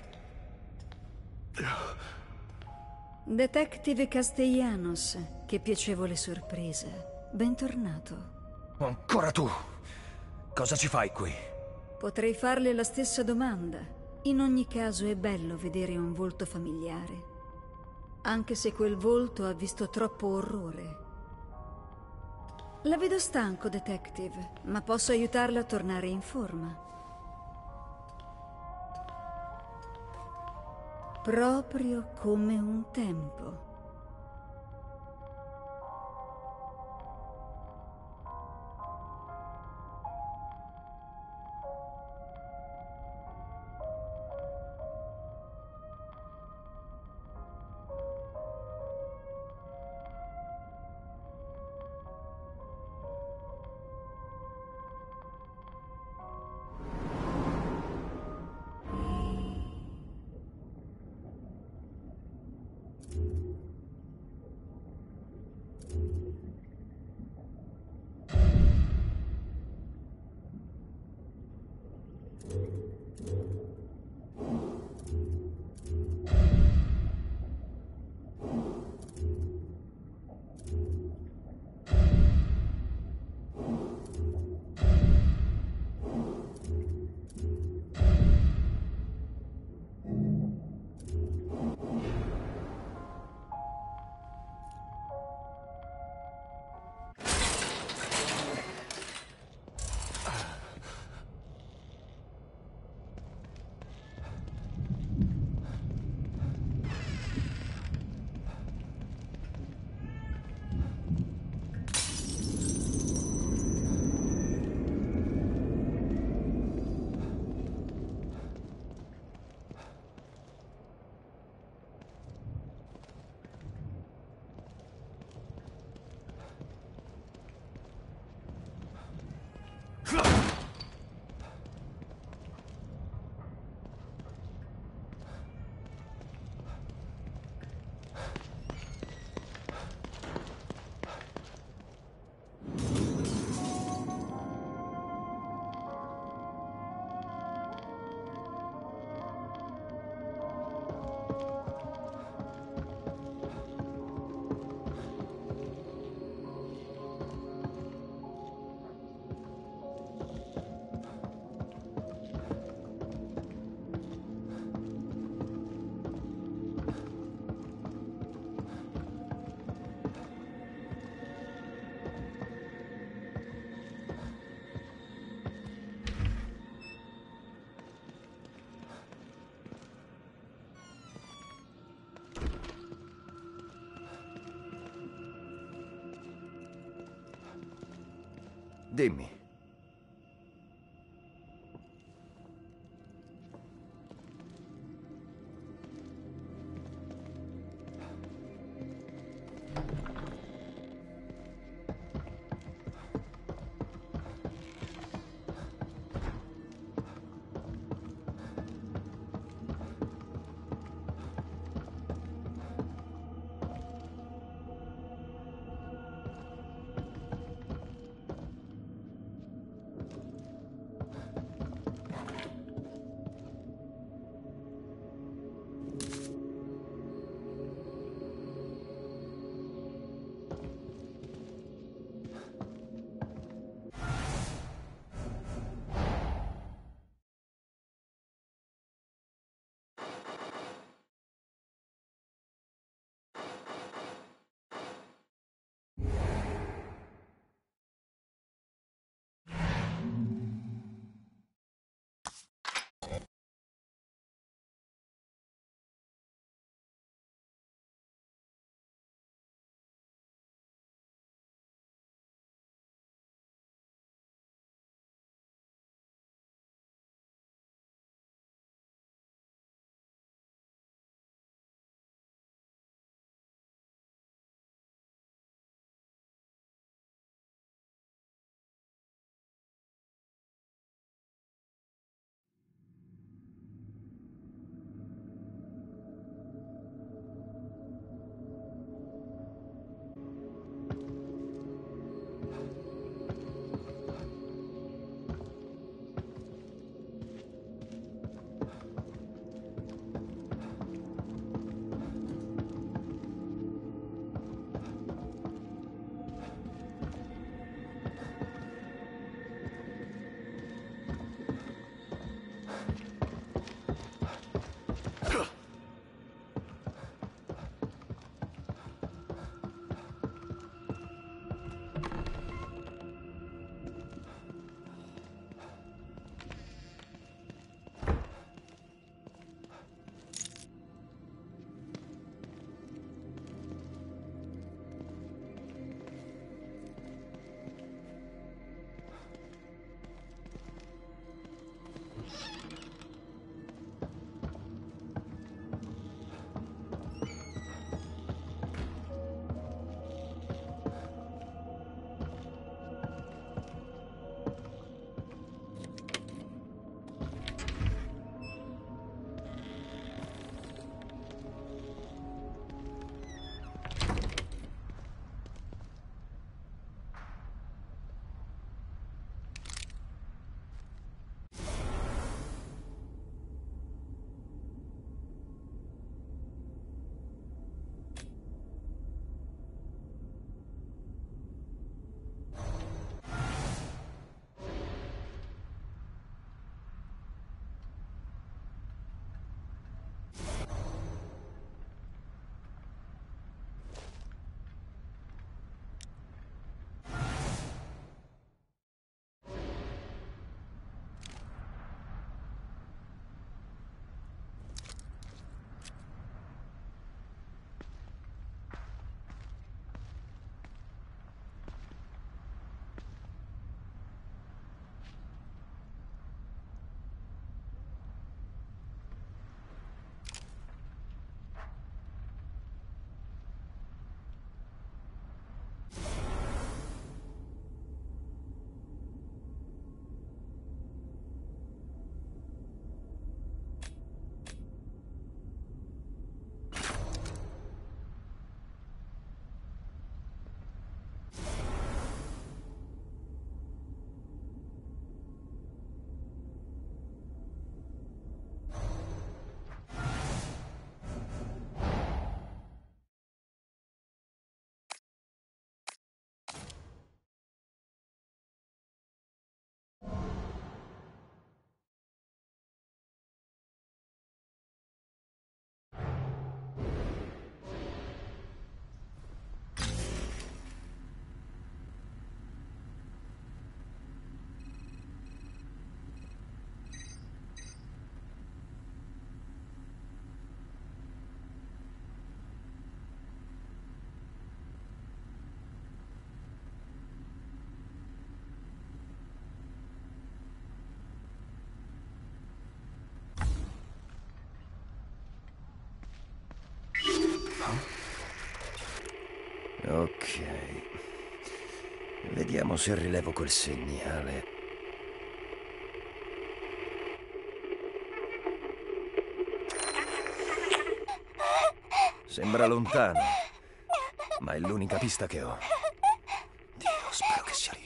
Detective Castellanos, che piacevole sorpresa. Bentornato.
Ancora tu! Cosa ci fai qui?
Potrei farle la stessa domanda. In ogni caso è bello vedere un volto familiare. Anche se quel volto ha visto troppo orrore. La vedo stanco, detective, ma posso aiutarla a tornare in forma. Proprio come un tempo.
Dimmi. Vediamo se rilevo quel segnale. Sembra lontano, ma è l'unica pista che ho. Dio, spero che sia lì.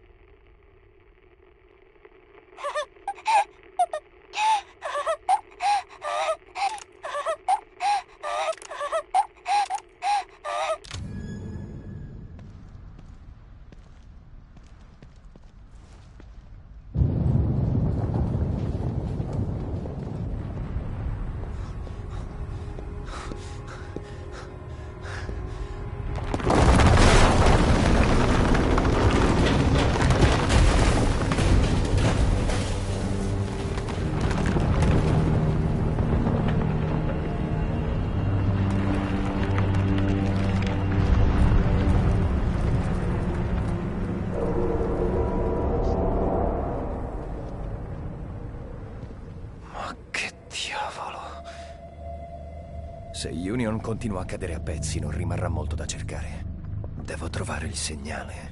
Se Union continua a cadere a pezzi, non rimarrà molto da cercare. Devo trovare il segnale.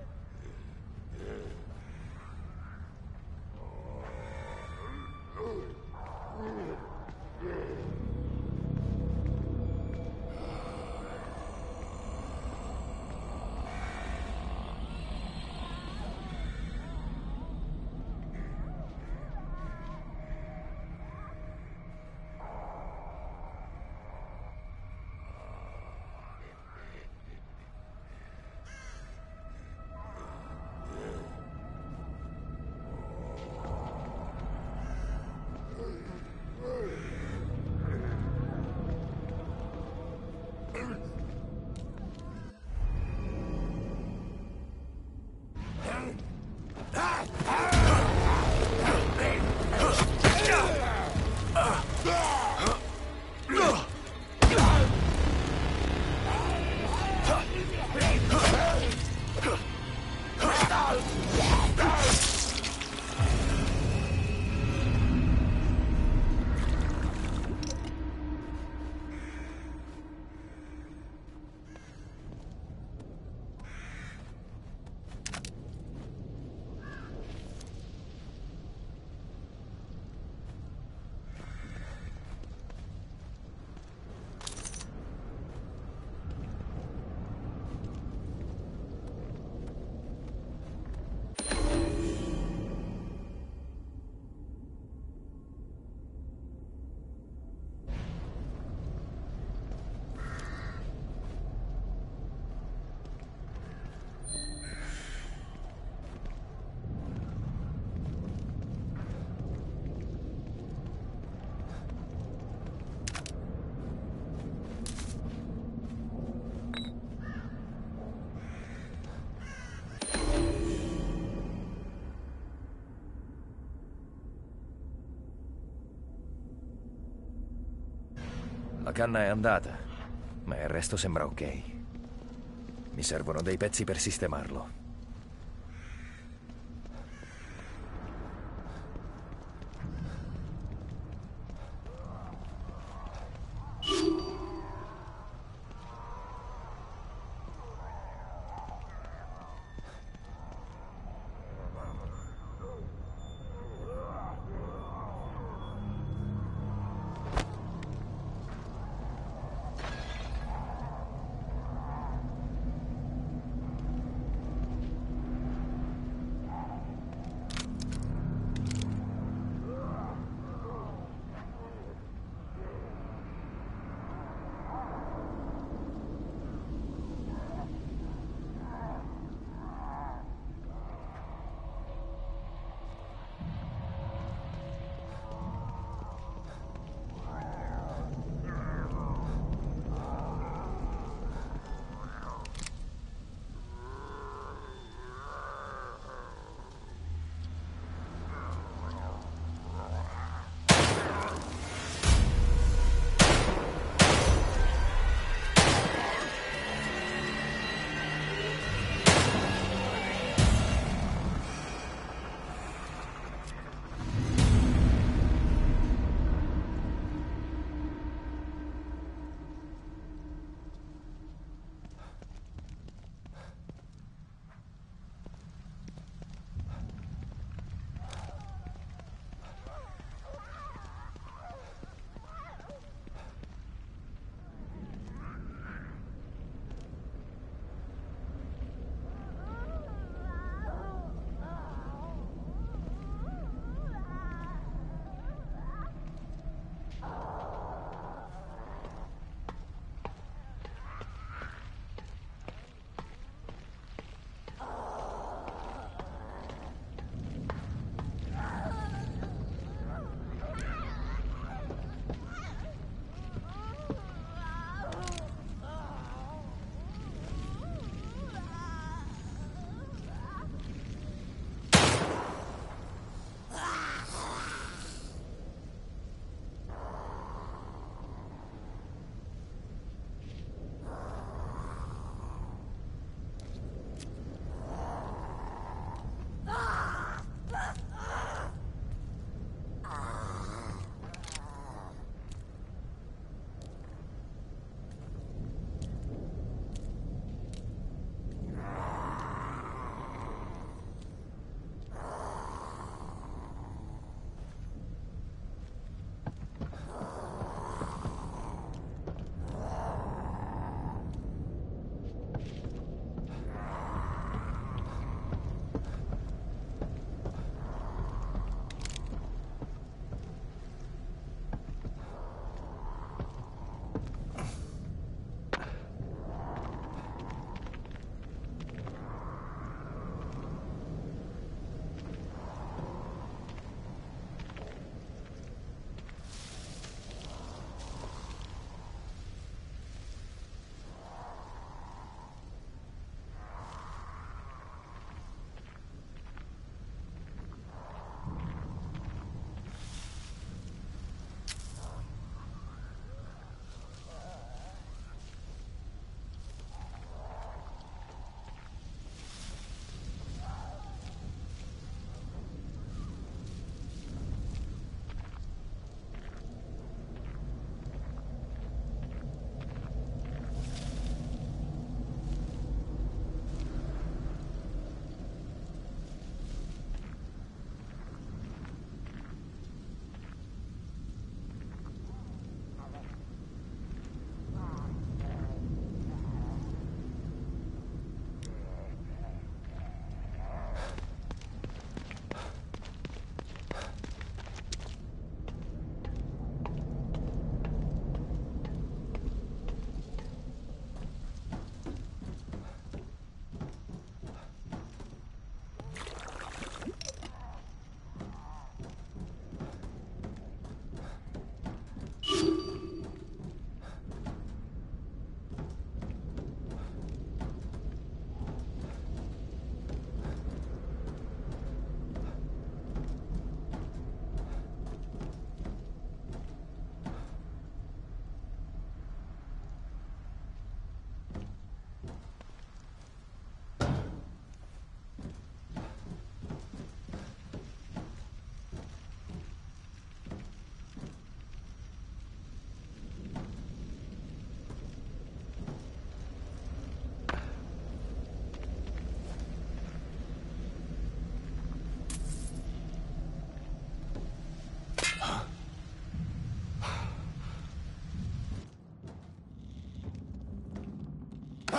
Oh.
La canna è andata, ma il resto sembra ok. Mi servono dei pezzi per sistemarlo.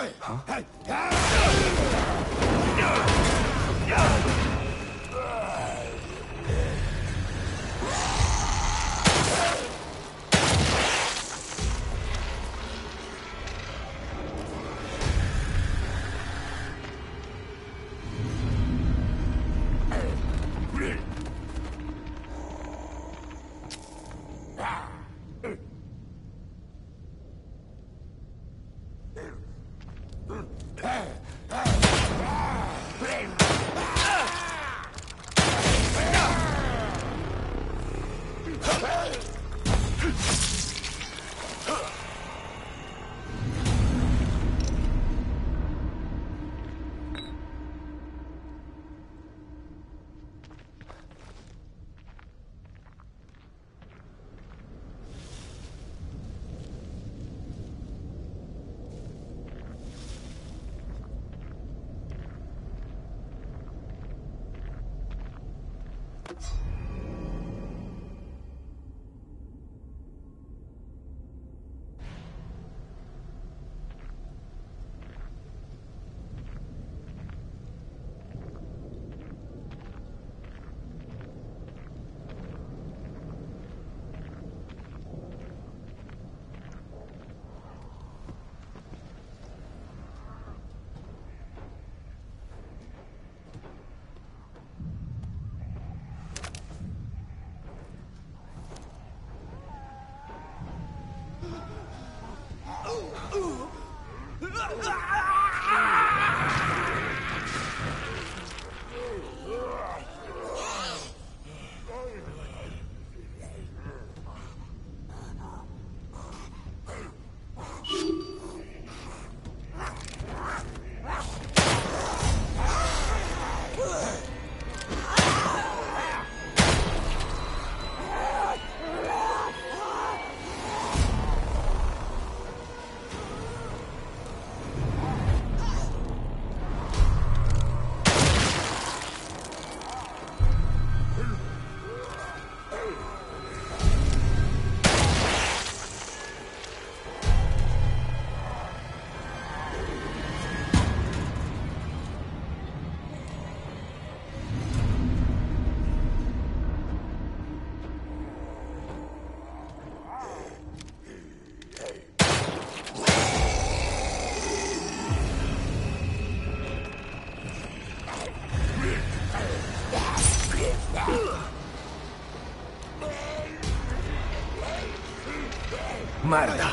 Merda!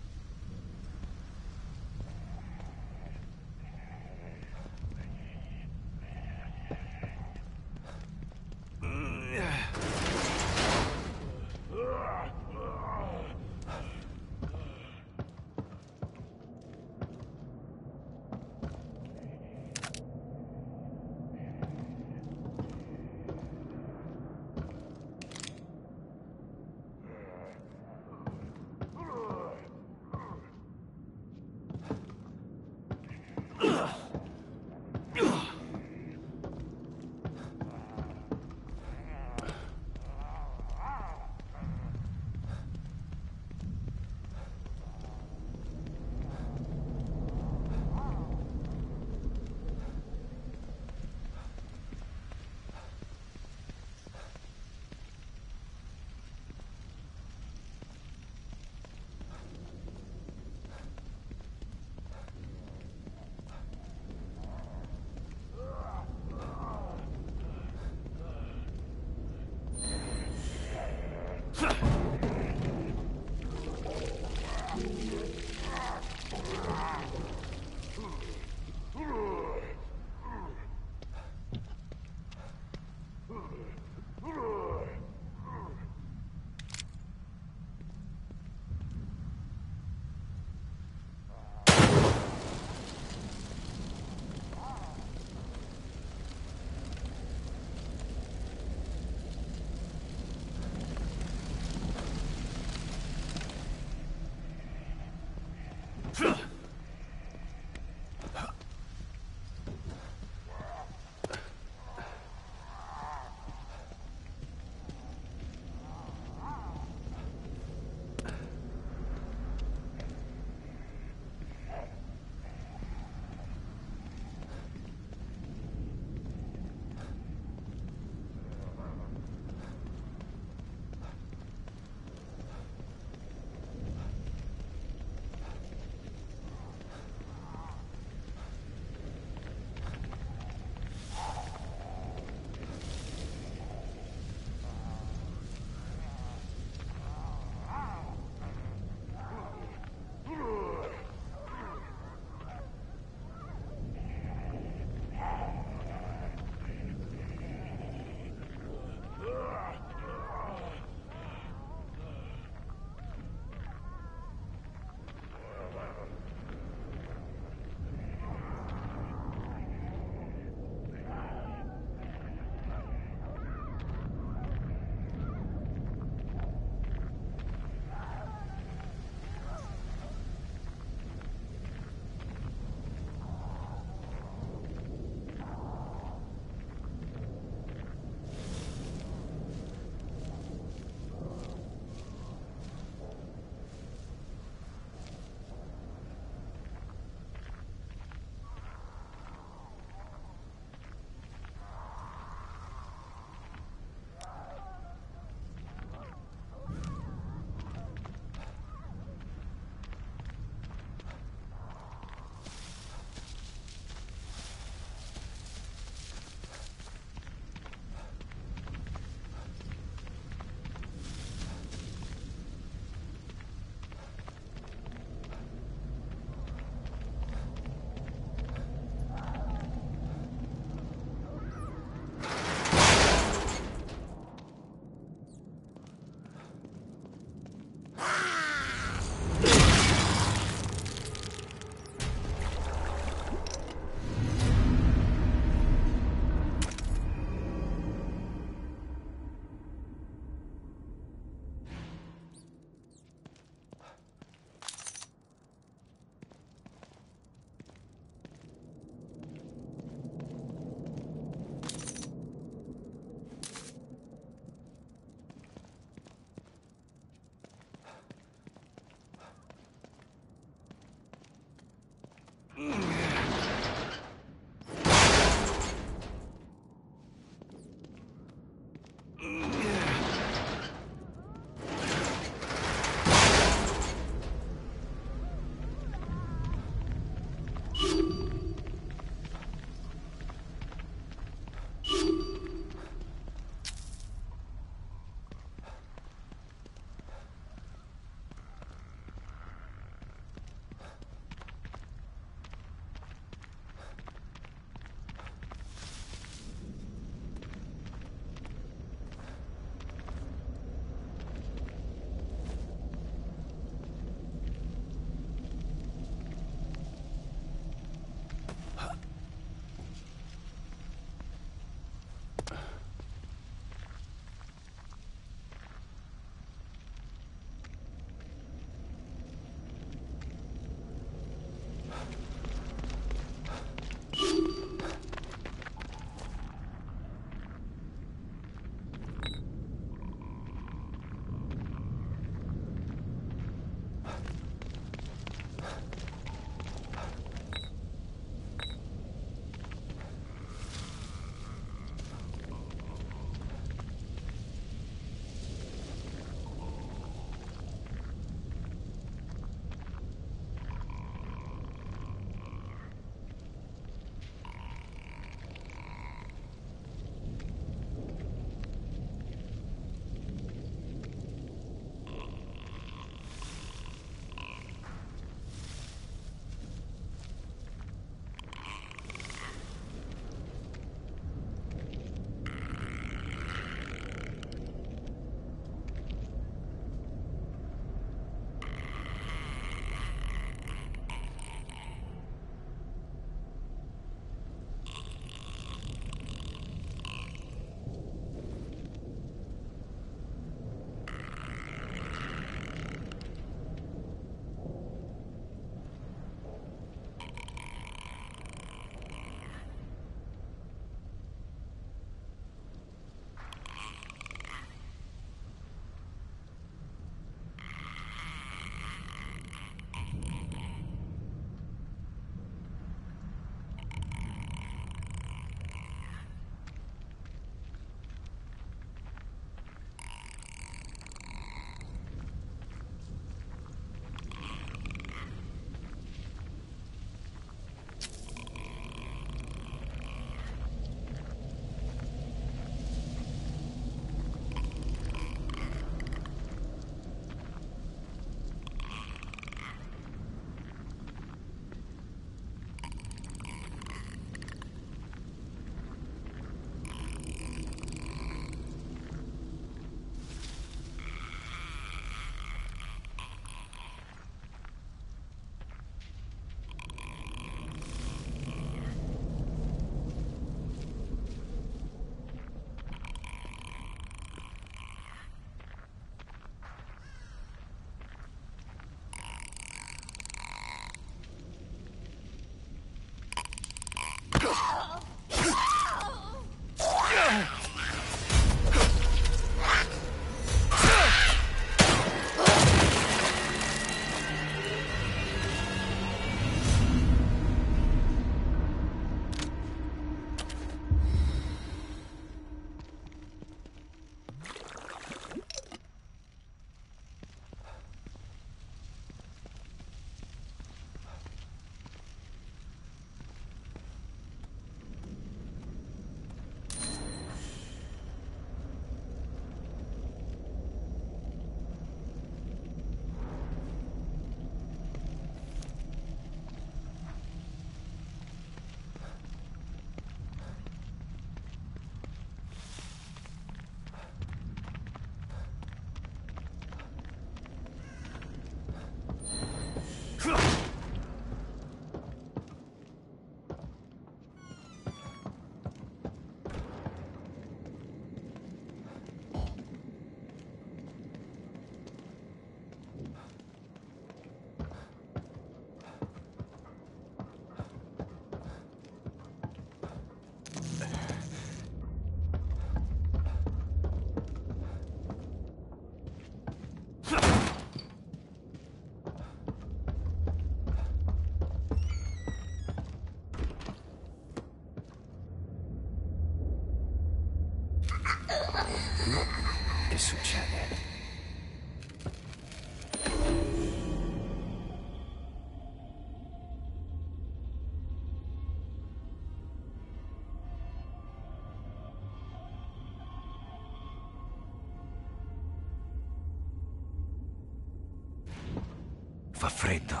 Fa freddo.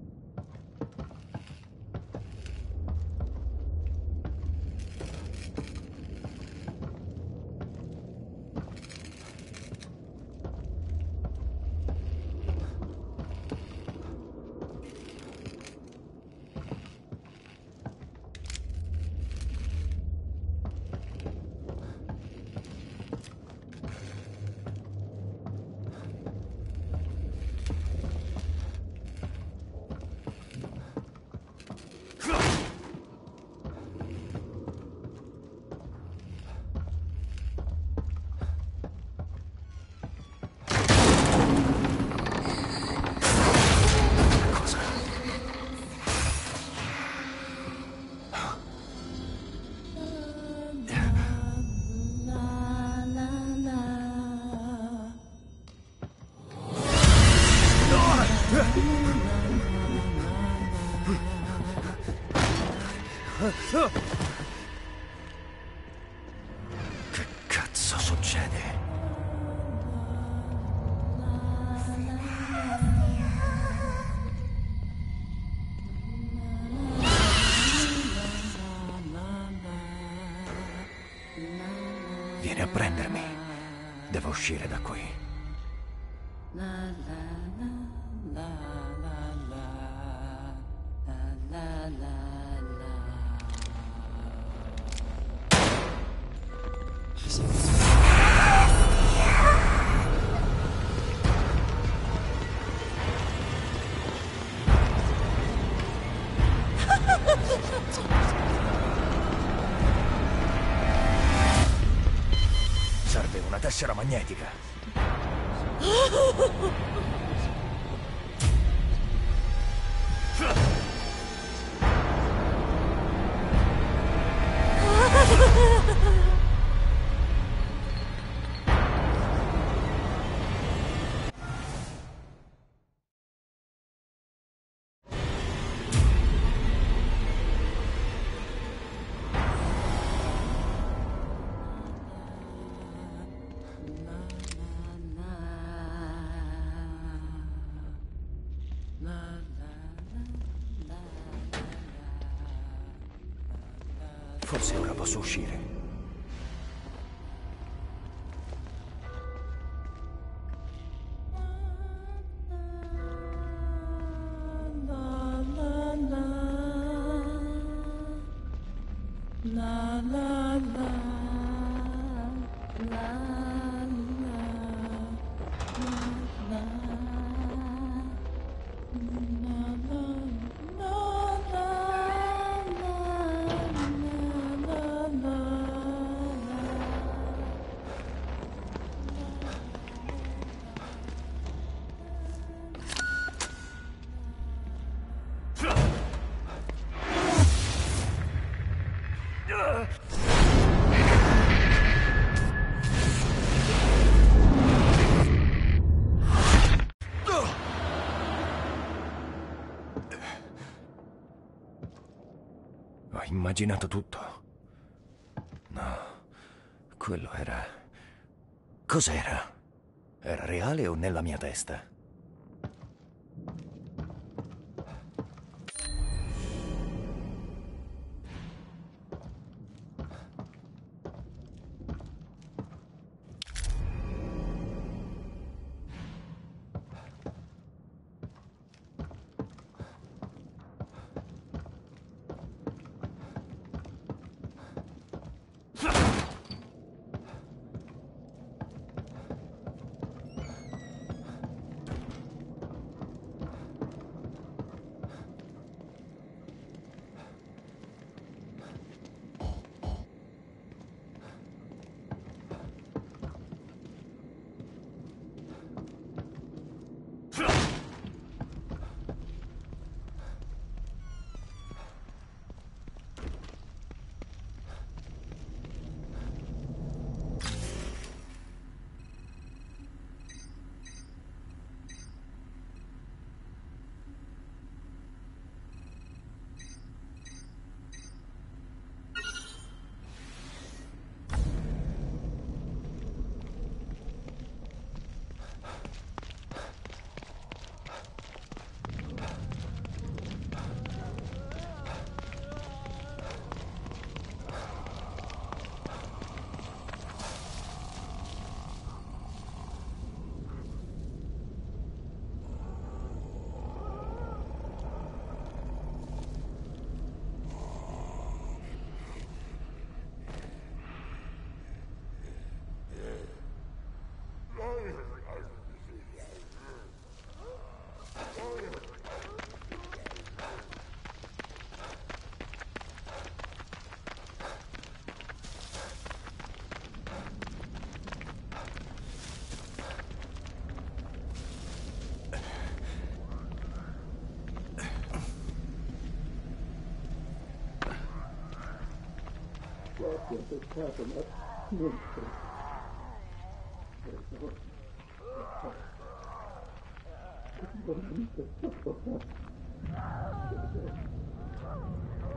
Che cazzo succede? Vieni a prendermi. Devo uscire da qui. Serve una tessera magnetica. Forse ora posso uscire. Ho immaginato tutto. No, quello era... Cos'era? Era reale o nella mia testa?
cercato, ma niente. Veramente sto